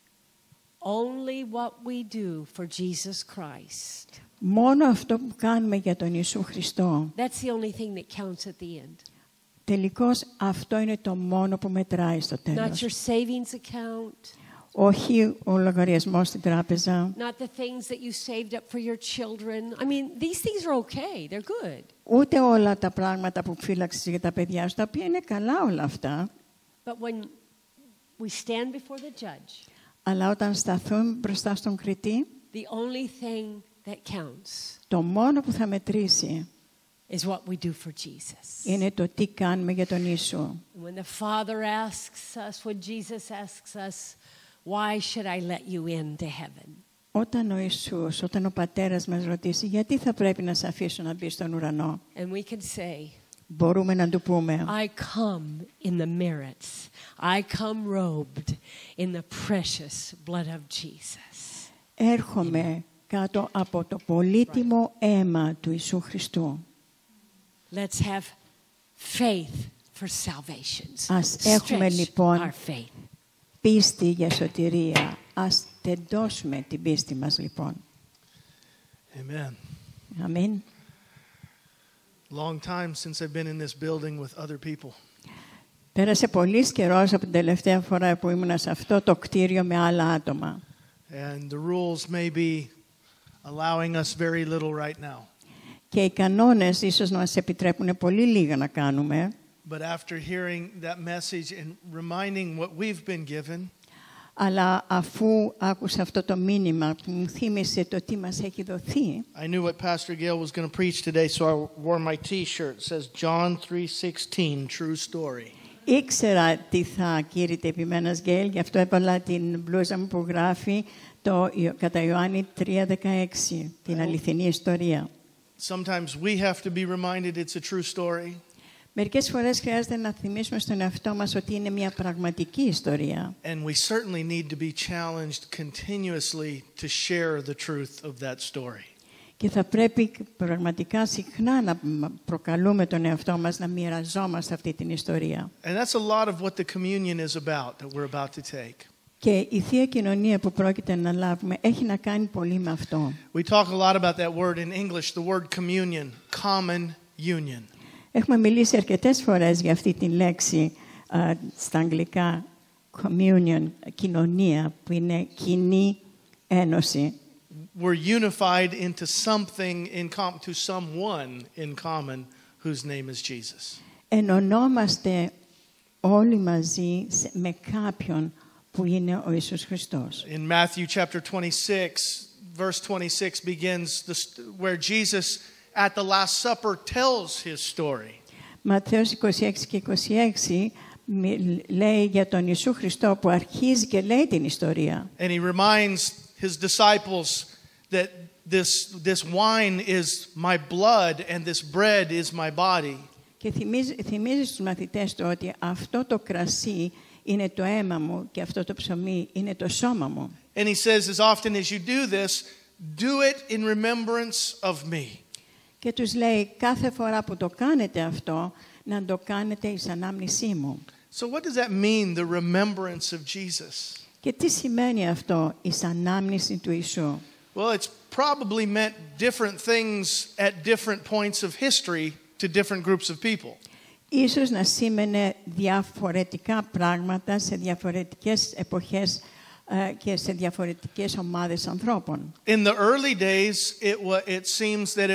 Speaker 3: Only what we do for Jesus Christ.
Speaker 2: Μόνο αυτό που κάνουμε για τον Ιησού Χριστό.
Speaker 3: That's the only thing that counts at the end.
Speaker 2: Τελικώς αυτό είναι το μόνο που μετράει στο
Speaker 3: Not
Speaker 2: τέλος.
Speaker 3: your savings account,
Speaker 2: Όχι ο λογαριασμός στην τράπεζα.
Speaker 3: not the things that you saved up for your children. I mean, these things are okay. They're good.
Speaker 2: Ούτε όλα τα πράγματα που φύλαξες για τα παιδιά σου, τα οποία είναι καλά όλα αυτά.
Speaker 3: But when we stand before the judge,
Speaker 2: Αλλά όταν σταθούν μπροστά στον κριτή,
Speaker 3: the only thing that counts
Speaker 2: το μόνο που θα μετρήσει
Speaker 3: is what we do for Jesus.
Speaker 2: είναι το τι κάνουμε για τον Ιησού.
Speaker 3: When the Father asks us, when Jesus asks us, why should I let you into heaven?
Speaker 2: Όταν ο Ιησούς, όταν ο Πατέρας μας ρωτήσει γιατί θα πρέπει να σε αφήσω να μπει στον ουρανό,
Speaker 3: And we can say,
Speaker 2: μπορούμε να του πούμε
Speaker 3: I come in the merits. I come robed in the precious blood of Jesus.
Speaker 2: έρχομαι κάτω από το πολύτιμο αίμα του Ιησού Χριστού.
Speaker 3: Let's have faith for salvations.
Speaker 2: Ας έχουμε
Speaker 3: Stretch
Speaker 2: λοιπόν
Speaker 3: our faith.
Speaker 2: πίστη για σωτηρία. Ας τεντώσουμε την πίστη μας λοιπόν.
Speaker 4: Amen.
Speaker 2: Αμήν.
Speaker 4: Long time since I've been in this building with other people.
Speaker 2: Πέρασε πολύς καιρός από την τελευταία φορά που ήμουν σε αυτό το κτίριο με άλλα άτομα.
Speaker 4: And the rules may be allowing us very little right now.
Speaker 2: Και οι κανόνες ίσως να μας επιτρέπουν πολύ λίγα να κάνουμε.
Speaker 4: But after hearing that message and reminding what we've been given,
Speaker 2: Αλλά αφού άκουσα αυτό το μήνυμα που μου θύμισε το τι μας έχει δοθεί,
Speaker 4: I knew what Pastor Gail was going to preach today, so I wore my T-shirt. It says John 3:16, true story.
Speaker 2: ήξερα τι θα κήρυτε επιμένας Γκέιλ, γι' αυτό έβαλα την μπλούζα μου που γράφει κατά Ιωάννη 3:16, την αληθινή ιστορία.
Speaker 4: Sometimes we have to be reminded it's a true story.
Speaker 2: Μερικές φορές χρειάζεται να θυμίσουμε στον εαυτό μας ότι είναι μια πραγματική ιστορία.
Speaker 4: And we certainly need to be challenged continuously to share the truth of that story.
Speaker 5: Και θα πρέπει πραγματικά συχνά να προκαλούμε τον εαυτό μας να μοιραζόμαστε αυτή την ιστορία.
Speaker 4: And that's a lot of what the communion is about that we're about to take.
Speaker 5: Και η Θεία Κοινωνία που πρόκειται να λάβουμε έχει να κάνει πολύ με αυτό.
Speaker 4: We talk a lot about that word in English, the word communion, common union.
Speaker 5: Έχουμε μιλήσει αρκετές φορές για αυτή τη λέξη στα αγγλικά communion, κοινωνία, που είναι κοινή ένωση.
Speaker 4: We're unified into something to someone in common whose name is Jesus.
Speaker 5: Ενωνόμαστε όλοι μαζί με κάποιον που είναι ο Ιησούς Χριστός.
Speaker 4: In Matthew chapter 26, verse 26 begins where Jesus at the Last Supper tells his story.
Speaker 5: Ματθαίος 26 και 26 λέει για τον Ιησού Χριστό που αρχίζει και λέει την ιστορία.
Speaker 4: And he reminds his disciples that this wine is my blood and this bread is my body.
Speaker 5: Και θυμίζει στους μαθητές του ότι αυτό το κρασί είναι το αίμα μου και αυτό το ψωμί είναι το σώμα μου.
Speaker 4: And he says, as often as you do this, do it in remembrance of me.
Speaker 5: Και τους λέει, κάθε φορά που το κάνετε αυτό, να το κάνετε εις ανάμνησή μου.
Speaker 4: So what does that mean, the remembrance of Jesus?
Speaker 5: Και τι σημαίνει αυτό, εις ανάμνηση του Ιησού?
Speaker 4: Well, it's probably meant different things at different points of history to different groups of people.
Speaker 5: Ίσως να σήμαινε διαφορετικά πράγματα σε διαφορετικές εποχές και σε διαφορετικές ομάδες ανθρώπων.
Speaker 4: In the early days, it seems that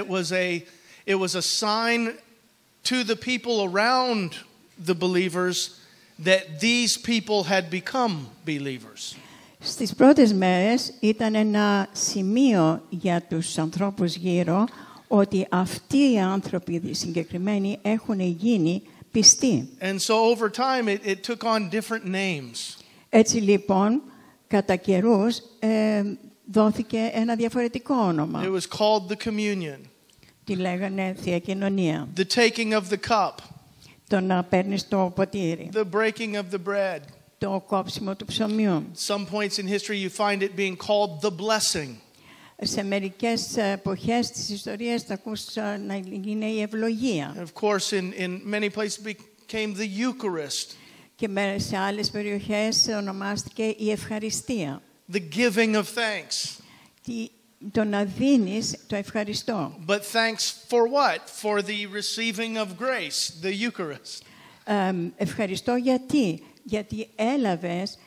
Speaker 4: it was a sign to the people around the believers that these people had become believers.
Speaker 5: Στις πρώτες μέρες ήταν ένα σημείο για τους ανθρώπους γύρω ότι αυτοί οι άνθρωποι συγκεκριμένοι έχουν γίνει πιστοί.
Speaker 4: And so over time it took on different names.
Speaker 5: Έτσι λοιπόν, κατά καιρούς δόθηκε ένα διαφορετικό όνομα.
Speaker 4: It was called the communion.
Speaker 5: Τη λέγανε Θεία Κοινωνία.
Speaker 4: The taking of the cup.
Speaker 5: Το να παίρνεις το ποτήρι.
Speaker 4: The breaking of the bread.
Speaker 5: Το κόψιμο του ψωμιού.
Speaker 4: Some points in history you find it being called the blessing.
Speaker 5: Σε μερικές εποχές της ιστορίας θα ακούς να είναι η ευλογία.
Speaker 4: And of course in many places became the Eucharist.
Speaker 5: Και σε άλλες περιοχές ονομάστηκε η ευχαριστία.
Speaker 4: The giving of thanks.
Speaker 5: Το να δίνεις το ευχαριστώ.
Speaker 4: But thanks for what? For the receiving of grace, the Eucharist.
Speaker 5: Ευχαριστώ γιατί? Γιατί έλαβες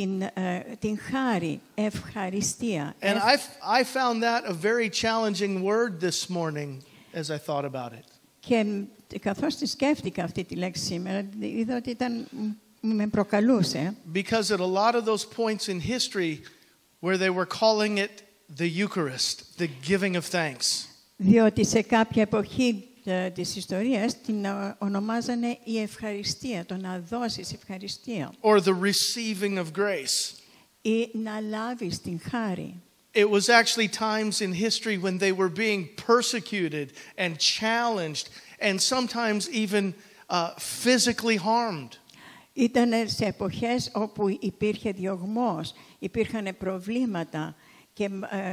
Speaker 5: την χάρη, ευχαριστία.
Speaker 4: And I found that a very challenging word this morning as I thought about it.
Speaker 5: Και καθώς τη σκέφτηκα αυτή τη λέξη σήμερα, είδα ότι με προκαλούσε.
Speaker 4: Because at a lot of those points in history where they were calling it the Eucharist, the giving of thanks.
Speaker 5: Διότι σε κάποια εποχή της ιστορίας την ονομάζανε η ευχαριστία, το να δώσεις ευχαριστία.
Speaker 4: Or the receiving of grace.
Speaker 5: Ή να λάβεις την χάρη.
Speaker 4: It was actually times in history when they were being persecuted and challenged and sometimes even physically harmed.
Speaker 5: Ήταν σε εποχές όπου υπήρχε διωγμός, υπήρχαν προβλήματα και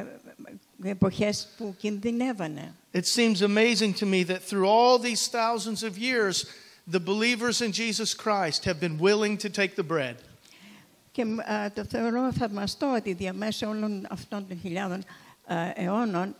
Speaker 5: εποχές που κινδυνεύανε.
Speaker 4: It seems amazing to me that through all these thousands of years, the believers in Jesus Christ have been willing to take the bread.
Speaker 5: Και το θεωρώ θαυμαστό ότι διαμέσου όλων αυτών των χιλιάδων αιώνων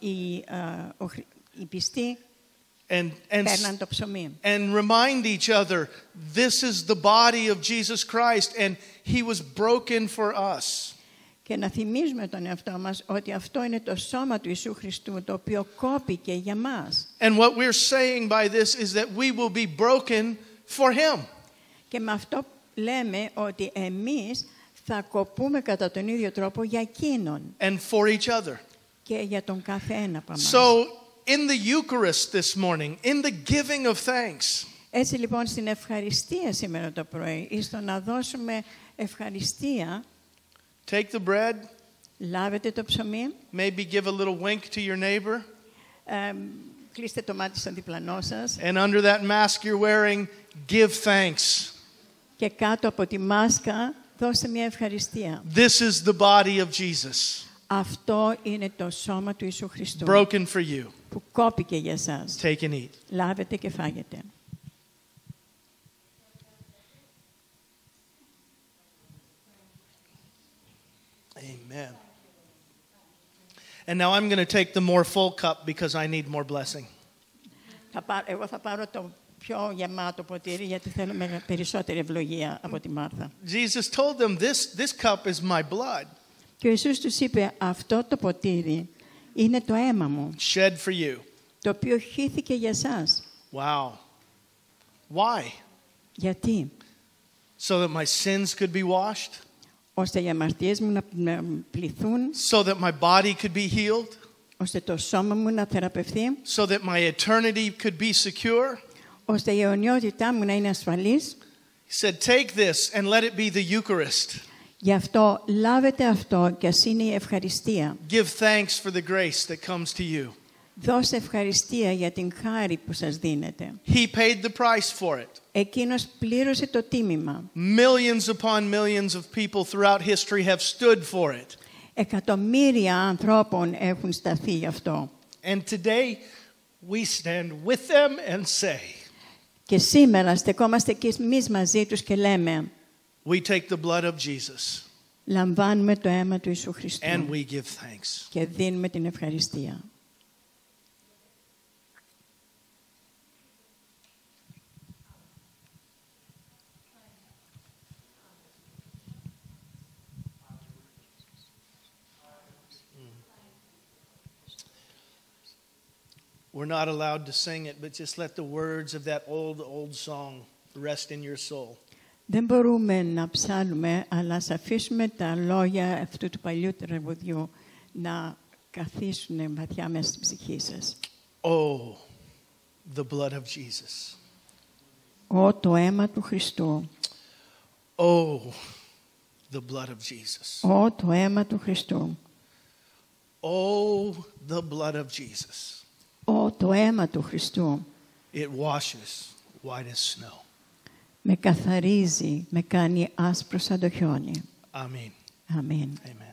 Speaker 5: οι πιστοί παίρναν το ψωμί.
Speaker 4: And remind each other, this is the body of Jesus Christ and he was broken for us.
Speaker 5: Και να θυμίζουμε τον εαυτό μας ότι αυτό είναι το σώμα του Ιησού Χριστού, το οποίο κόπηκε για μας.
Speaker 4: And what we're saying by this is that we will be broken for him.
Speaker 5: Και με αυτό λέμε ότι εμείς θα κοπούμε κατά τον ίδιο τρόπο για εκείνον.
Speaker 4: And for each other.
Speaker 5: Και για τον κάθε ένα από εμάς.
Speaker 4: So in the Eucharist this morning, in the giving of thanks.
Speaker 5: Έτσι λοιπόν στην ευχαριστία σήμερα το πρωί, ή στο να δώσουμε ευχαριστία,
Speaker 4: take the bread.
Speaker 5: Λάβετε το ψωμί.
Speaker 4: Maybe give a little wink to your neighbor.
Speaker 5: Κλείστε το μάτι στον διπλανό σας.
Speaker 4: And under that mask you're wearing, give thanks.
Speaker 5: Και κάτω από τη μάσκα δώστε μια ευχαριστία.
Speaker 4: This is the body of Jesus.
Speaker 5: Αυτό είναι το σώμα του Ιησού Χριστού.
Speaker 4: Broken for you.
Speaker 5: Που κόπηκε για εσάς.
Speaker 4: Take and eat.
Speaker 5: Λάβετε και φάγετε.
Speaker 4: Amen. And now I'm going to take the more full cup because I need more blessing.
Speaker 5: Εγώ θα πάρω το πιο γεμάτο ποτήρι γιατί θέλω περισσότερη ευλογία από τη Μάρθα.
Speaker 4: Jesus told them, this cup is my blood.
Speaker 5: Και ο Ιησούς τους είπε, αυτό το ποτήρι είναι το αίμα μου.
Speaker 4: Shed for you.
Speaker 5: Το οποίο χύθηκε για εσάς.
Speaker 4: Wow. Why?
Speaker 5: Γιατί?
Speaker 4: So that my sins could be washed.
Speaker 5: Ώστε οι αμαρτίες μου να πληθούν.
Speaker 4: So that my body could be healed.
Speaker 5: Ώστε το σώμα μου να θεραπευθεί.
Speaker 4: So that my eternity could be secure.
Speaker 5: Ώστε η αιωνιότητά μου να είναι ασφαλής.
Speaker 4: He said, take this and let it be the Eucharist.
Speaker 5: Γι' αυτό λάβετε αυτό και ας είναι η ευχαριστία.
Speaker 4: Give thanks for the grace that comes to you.
Speaker 5: Δώστε ευχαριστία για την χάρη που σας δίνεται.
Speaker 4: He paid the price for it.
Speaker 5: Εκείνος πλήρωσε το τίμημα.
Speaker 4: Millions upon millions of people throughout history have stood for it.
Speaker 5: Εκατομμύρια ανθρώπων έχουν σταθεί γι' αυτό.
Speaker 4: And today we stand with them and say,
Speaker 5: και σήμερα στεκόμαστε και εμείς μαζί τους και λέμε,
Speaker 4: we take the blood of Jesus.
Speaker 5: Λαμβάνουμε το αίμα του Ιησού Χριστού.
Speaker 4: And we give thanks.
Speaker 5: Και δίνουμε την ευχαριστία.
Speaker 4: We're not allowed to sing it, but just let the words of that old song rest in your soul.
Speaker 5: Δεν μπορούμε να ψάλουμε, αλλά ας αφήσουμε τα λόγια αυτού του παλιού τραγουδιού να καθίσουν βαθιά μέσα στην ψυχή σας.
Speaker 4: Oh, the blood of Jesus.
Speaker 5: Το αίμα του Χριστού.
Speaker 4: Oh, the blood of Jesus.
Speaker 5: Το αίμα του Χριστού.
Speaker 4: Oh, the blood of Jesus.
Speaker 5: Το αίμα του Χριστού.
Speaker 4: It washes white as snow.
Speaker 5: Με καθαρίζει, με κάνει άσπρο σαν το χιόνι.
Speaker 4: Amen.
Speaker 5: Αμήν.
Speaker 4: Amen.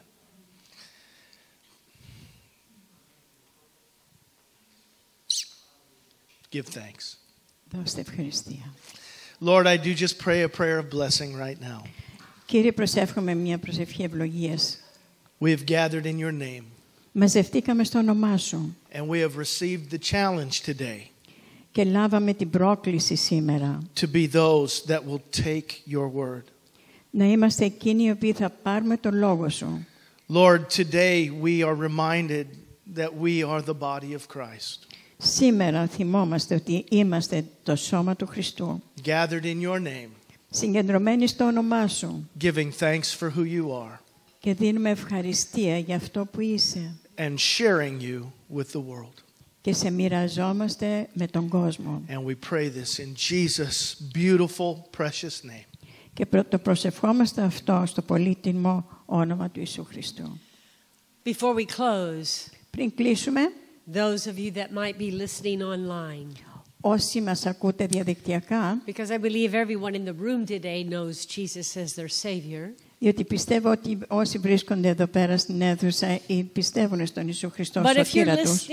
Speaker 4: Give thanks.
Speaker 5: Δώστε ευχαριστία.
Speaker 4: Lord, I do just pray a prayer of blessing right now.
Speaker 5: Κύριε, προσεύχομαι μια προσευχή ευλογίας.
Speaker 4: We have gathered in your name.
Speaker 5: Μαζευτήκαμε στο όνομά σου.
Speaker 4: And we have received the challenge today.
Speaker 5: Και λάβαμε την πρόκληση σήμερα.
Speaker 4: To be those that will take your word.
Speaker 5: Να είμαστε εκείνοι οι οποίοι θα πάρουμε το λόγο σου.
Speaker 4: Lord, today we are reminded that we are the body of Christ.
Speaker 5: Σήμερα θυμόμαστε ότι είμαστε το σώμα του Χριστού.
Speaker 4: Gathered in your name.
Speaker 5: Συγκεντρωμένοι στο όνομά σου.
Speaker 4: Giving thanks for who you are.
Speaker 5: Και δίνουμε ευχαριστία για αυτό που είσαι.
Speaker 4: And sharing you with the world.
Speaker 5: Και σε μοιραζόμαστε με τον κόσμο.
Speaker 4: And we pray this in Jesus' beautiful, precious name.
Speaker 5: Και το προσευχόμαστε αυτό στο πολύτιμο όνομα του Ιησού Χριστού.
Speaker 3: Before we close,
Speaker 5: πριν κλείσουμε,
Speaker 3: those of you that might be listening online,
Speaker 5: όσοι μας ακούτε διαδικτυακά,
Speaker 3: because I believe everyone in the room today knows Jesus as their Savior.
Speaker 5: διότι πιστεύω ότι όσοι βρίσκονται εδώ πέρα στην αίθουσα πιστεύουν στον Ιησού Χριστό σωτήρα τους.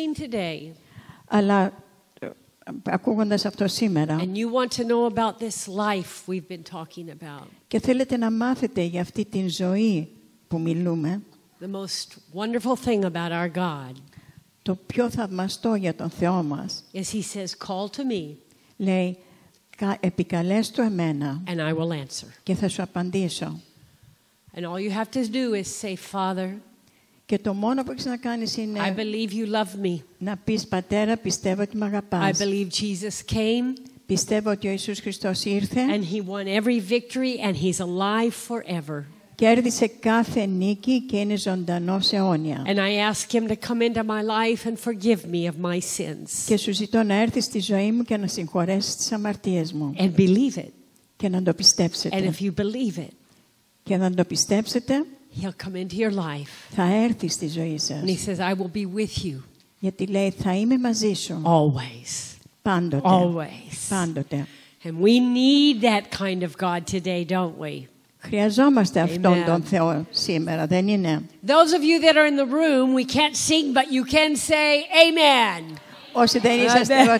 Speaker 5: Αλλά ακούγοντας αυτό σήμερα
Speaker 3: and you want to know about this life we've been talking about,
Speaker 5: και θέλετε να μάθετε για αυτή την ζωή που μιλούμε,
Speaker 3: the most wonderful thing about our God
Speaker 5: το πιο θαυμαστό για τον Θεό μας
Speaker 3: is He says, call to me,
Speaker 5: λέει, επικαλέσου εμένα
Speaker 3: and I will answer.
Speaker 5: Και θα σου απαντήσω.
Speaker 3: And all you have to do is say, Father,
Speaker 5: και το μόνο που έχεις να κάνεις είναι
Speaker 3: I believe you love me.
Speaker 5: Να πεις, Πατέρα, πιστεύω ότι με αγαπάς.
Speaker 3: I believe Jesus came.
Speaker 5: Πιστεύω ότι ο Ιησούς Χριστός ήρθε.
Speaker 3: And He won every victory and He's alive forever.
Speaker 5: Κέρδισε κάθε νίκη και είναι ζωντανός αιώνια.
Speaker 3: And I ask Him to come into my life and forgive me of my sins.
Speaker 5: Και σου ζητώ να έρθεις στη ζωή μου και να συγχωρέσεις τις αμαρτίες μου.
Speaker 3: And believe it.
Speaker 5: Και να το πιστέψετε.
Speaker 3: And if you believe it,
Speaker 5: και να το πιστέψετε,
Speaker 3: He'll come into your life.
Speaker 5: θα έρθει στη ζωή σας.
Speaker 3: And He says, I will be with you.
Speaker 5: Γιατί λέει, θα είμαι μαζί σου.
Speaker 3: Always.
Speaker 5: Πάντοτε.
Speaker 3: Always.
Speaker 5: Πάντοτε.
Speaker 3: And we need that kind of God today, don't we?
Speaker 5: Χρειαζόμαστε αυτόν τον Θεό σήμερα, δεν είναι?
Speaker 3: Those of you that are in the room, we can't sing, but you can say amen.
Speaker 5: Όσοι δεν είσαστε εδώ,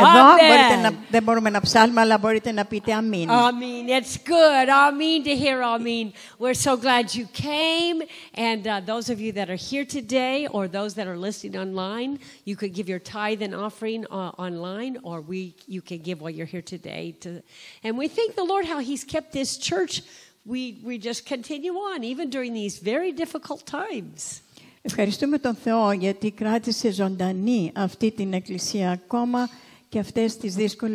Speaker 5: δεν μπορούμε να ψάλουμε, αλλά μπορείτε να πείτε αμήν.
Speaker 3: Amen. It's good. Amen to hear amen. We're so glad you came. And those of you that are here today or those that are listening online, you could give your tithe and offering online, or you can give while you're here today. And we thank the Lord how He's kept this church. We just continue on, even during these very difficult times.
Speaker 5: Ευχαριστούμε τον Θεό γιατί κράτησε ζωντανή αυτή την εκκλησία ακόμα και αυτές τις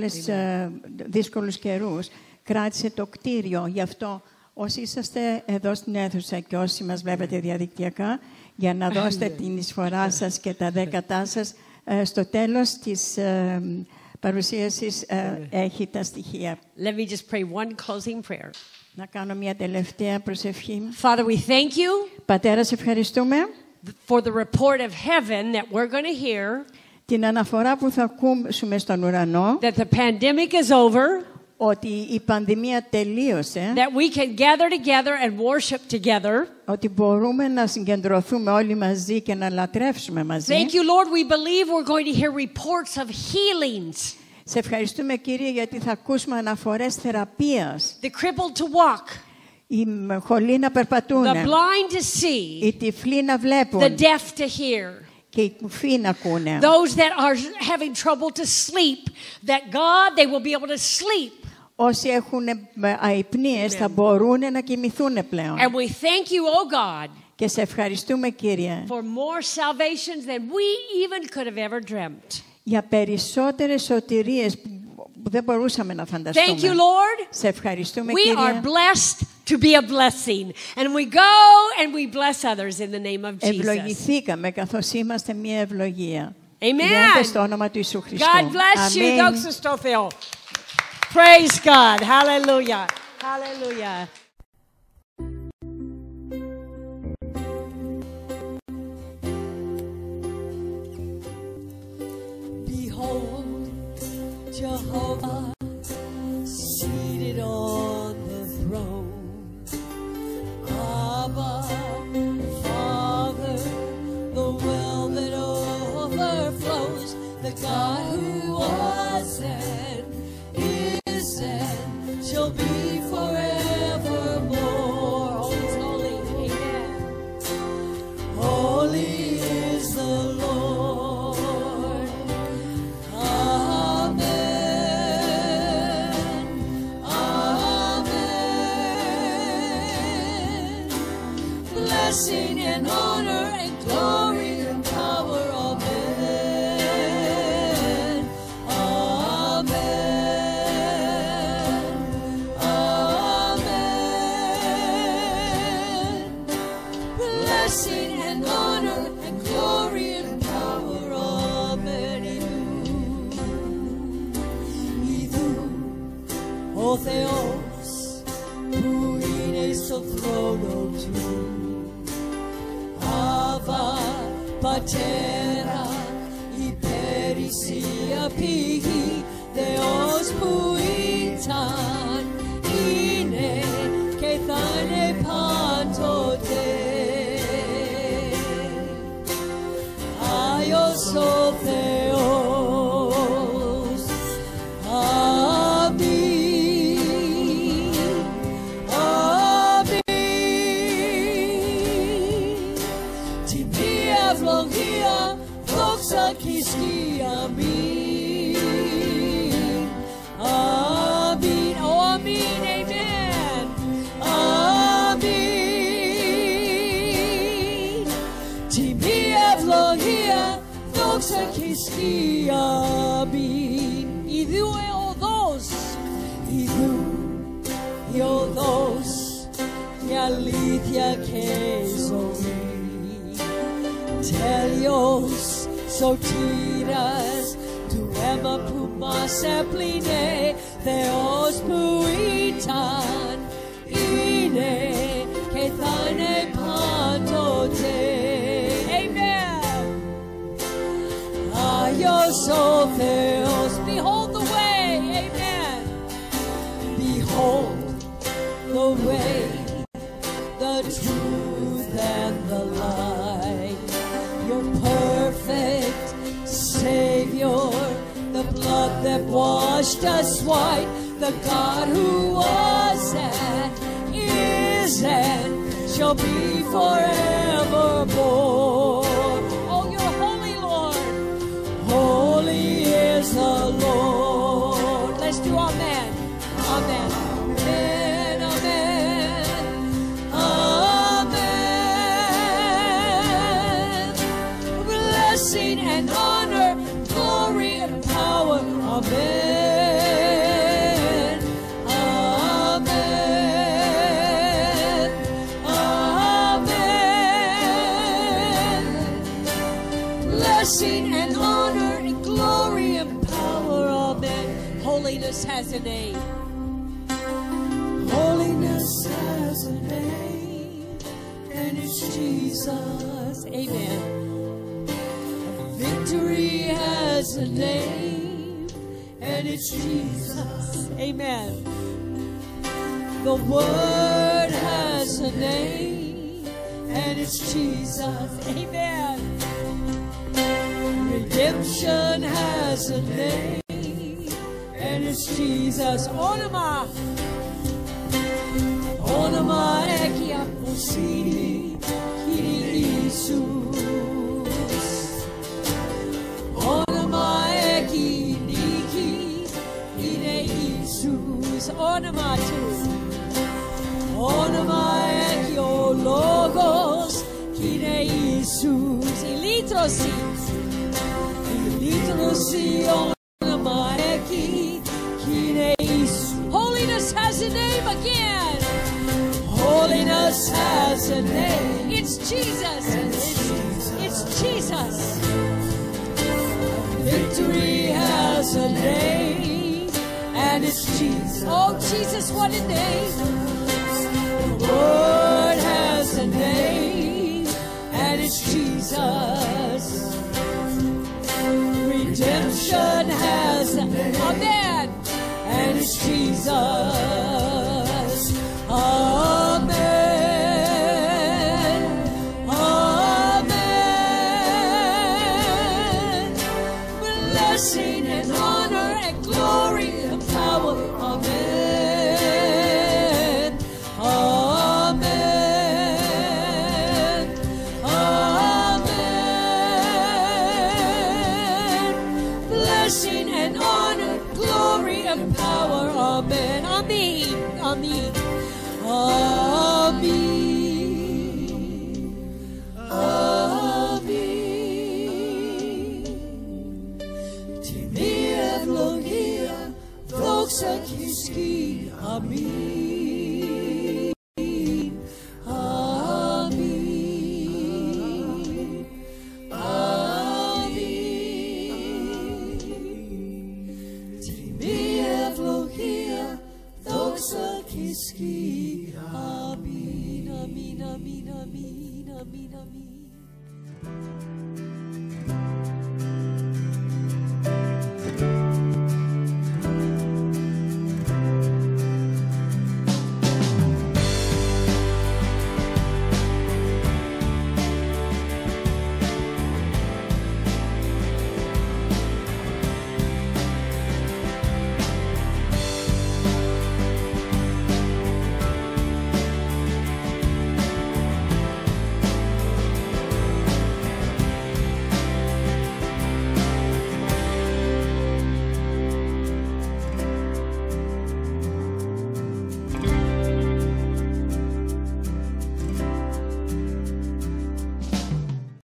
Speaker 5: δύσκολους καιρούς. Κράτησε το κτίριο. Γι' αυτό όσοι είσαστε εδώ στην αίθουσα και όσοι μας βλέπετε διαδικτυακά, για να δώσετε την εισφορά σας και τα δέκατά σας, στο τέλος της παρουσίασης έχει τα στοιχεία.
Speaker 3: Let me just pray one closing prayer.
Speaker 5: Να κάνω μια τελευταία προσευχή.
Speaker 3: Father, we thank you.
Speaker 5: Πατέρα, σε ευχαριστούμε
Speaker 3: for the report of heaven that we're going to hear.
Speaker 5: Την αναφορά που θα ακούσουμε στον ουρανό.
Speaker 3: That the pandemic is over.
Speaker 5: Ότι η πανδημία τελείωσε.
Speaker 3: That we can gather together and worship together.
Speaker 5: Ότι μπορούμε να συγκεντρωθούμε όλοι μαζί και να λατρεύσουμε μαζί.
Speaker 3: Thank you, Lord. We believe we're going to hear reports of healings.
Speaker 5: Σε ευχαριστούμε, Κύριε, γιατί θα ακούσουμε αναφορές θεραπείας.
Speaker 3: The crippled to walk.
Speaker 5: Οι χολοί να περπατούν.
Speaker 3: The blind to see.
Speaker 5: Οι τυφλοί να βλέπουν.
Speaker 3: The deaf to hear.
Speaker 5: Και οι κουφοί να ακούνε.
Speaker 3: Those that are having trouble to sleep, that God, they will be able to sleep.
Speaker 5: Όσοι έχουν αϊπνίες θα μπορούν να κοιμηθούν πλέον.
Speaker 3: And we thank you, oh God.
Speaker 5: Και σε ευχαριστούμε, Κύριε.
Speaker 3: For more salvations than we even could have ever dreamt.
Speaker 5: Για περισσότερες σωτηρίες που δεν μπορούσαμε να φανταστούμε.
Speaker 3: Thank you, Lord.
Speaker 5: Σε ευχαριστούμε,
Speaker 3: We
Speaker 5: Κύριε.
Speaker 3: are blessed to be a blessing. And we go and we bless others in the name of Jesus.
Speaker 5: Ευλογηθήκαμε καθώς είμαστε μια ευλογία.
Speaker 3: Amen.
Speaker 5: Γίνεται στο όνομα του Ιησού Χριστού.
Speaker 3: God bless you.
Speaker 5: Αμήν.
Speaker 3: Δόξα τω Θεώ. Praise God. Hallelujah. Hallelujah.
Speaker 1: Behold, Jehovah seated on the throne. Abba, Father, the well that overflows, the God who was and is and shall be forevermore. Holy, holy, amen. Holy is the Lord. Amen. Amen. Blessing and honor and glory and power. Amen. Amen. Amen. Blessing and honor and glory and power. Amen. Idou, ο Θεός που είναι στο θρόνο του. Αβα, Πατέρα, υπερησία πηγή, Θεός που ήταν, είναι και θα είναι πάντοτε. Άγιος ο Θεός, αμήν, αμήν. Τιμή, ευλογία, δόξα και ισχύ, αμήν, αμήν, oh, αμήν, amen, αμήν. Τιμή, ευλογία, δόξα και ισχύ, αμήν. Ιδού οδός, ιδού η οδός, η αλήθεια και η ζωή. Τέλειος σωτήρας του αίμα που μας έπλυνε, Θεός που ήταν, είναι και θα είναι πάντοτε. Amen. Άγιος ο Θεός, behold the way. Amen. Behold the way. that washed us white, the God who was and is and shall be forevermore. Oh, you're holy, Lord. Holy is the Lord. Let's do amen. Amen. Amen. Amen. Amen. Blessing and honor, glory and power. Amen. Amen. Amen. Blessing and honor and glory and power. Amen. Holiness has a name. Holiness has a name, and it's Jesus. Amen. Victory has a name, and it's Jesus. Amen. The Word has a name, and it's Jesus. Amen. Redemption has a name, and it's Jesus. Onoma. Onoma eki aposini kiri Jesus. Onoma eki niki ine Jesus. Onoma tu. Onoma eki o logos kine Jesus. Ilitrosi. Ilitrosi onoma eki kine Jesus. Holiness has a name again. Holiness has a name. It's Jesus. It's Jesus. Victory has a name, and it's Jesus. Oh, Jesus, what a name. The Word has a name, and it's Jesus. Redemption has a name. Amen. And it's Jesus. Amen. Amen. Blessing and honor and glory and power. Amen. Amen. Amen. Blessing and honor, glory and power. Amen. Amen. Amen. Amen. Amen. Timi evlogia, doxa kiski. Amen. Amen. Amen. Timi evlogia, doxa kiski. Amen. Amen. Amen. Amen. Amen. Amen.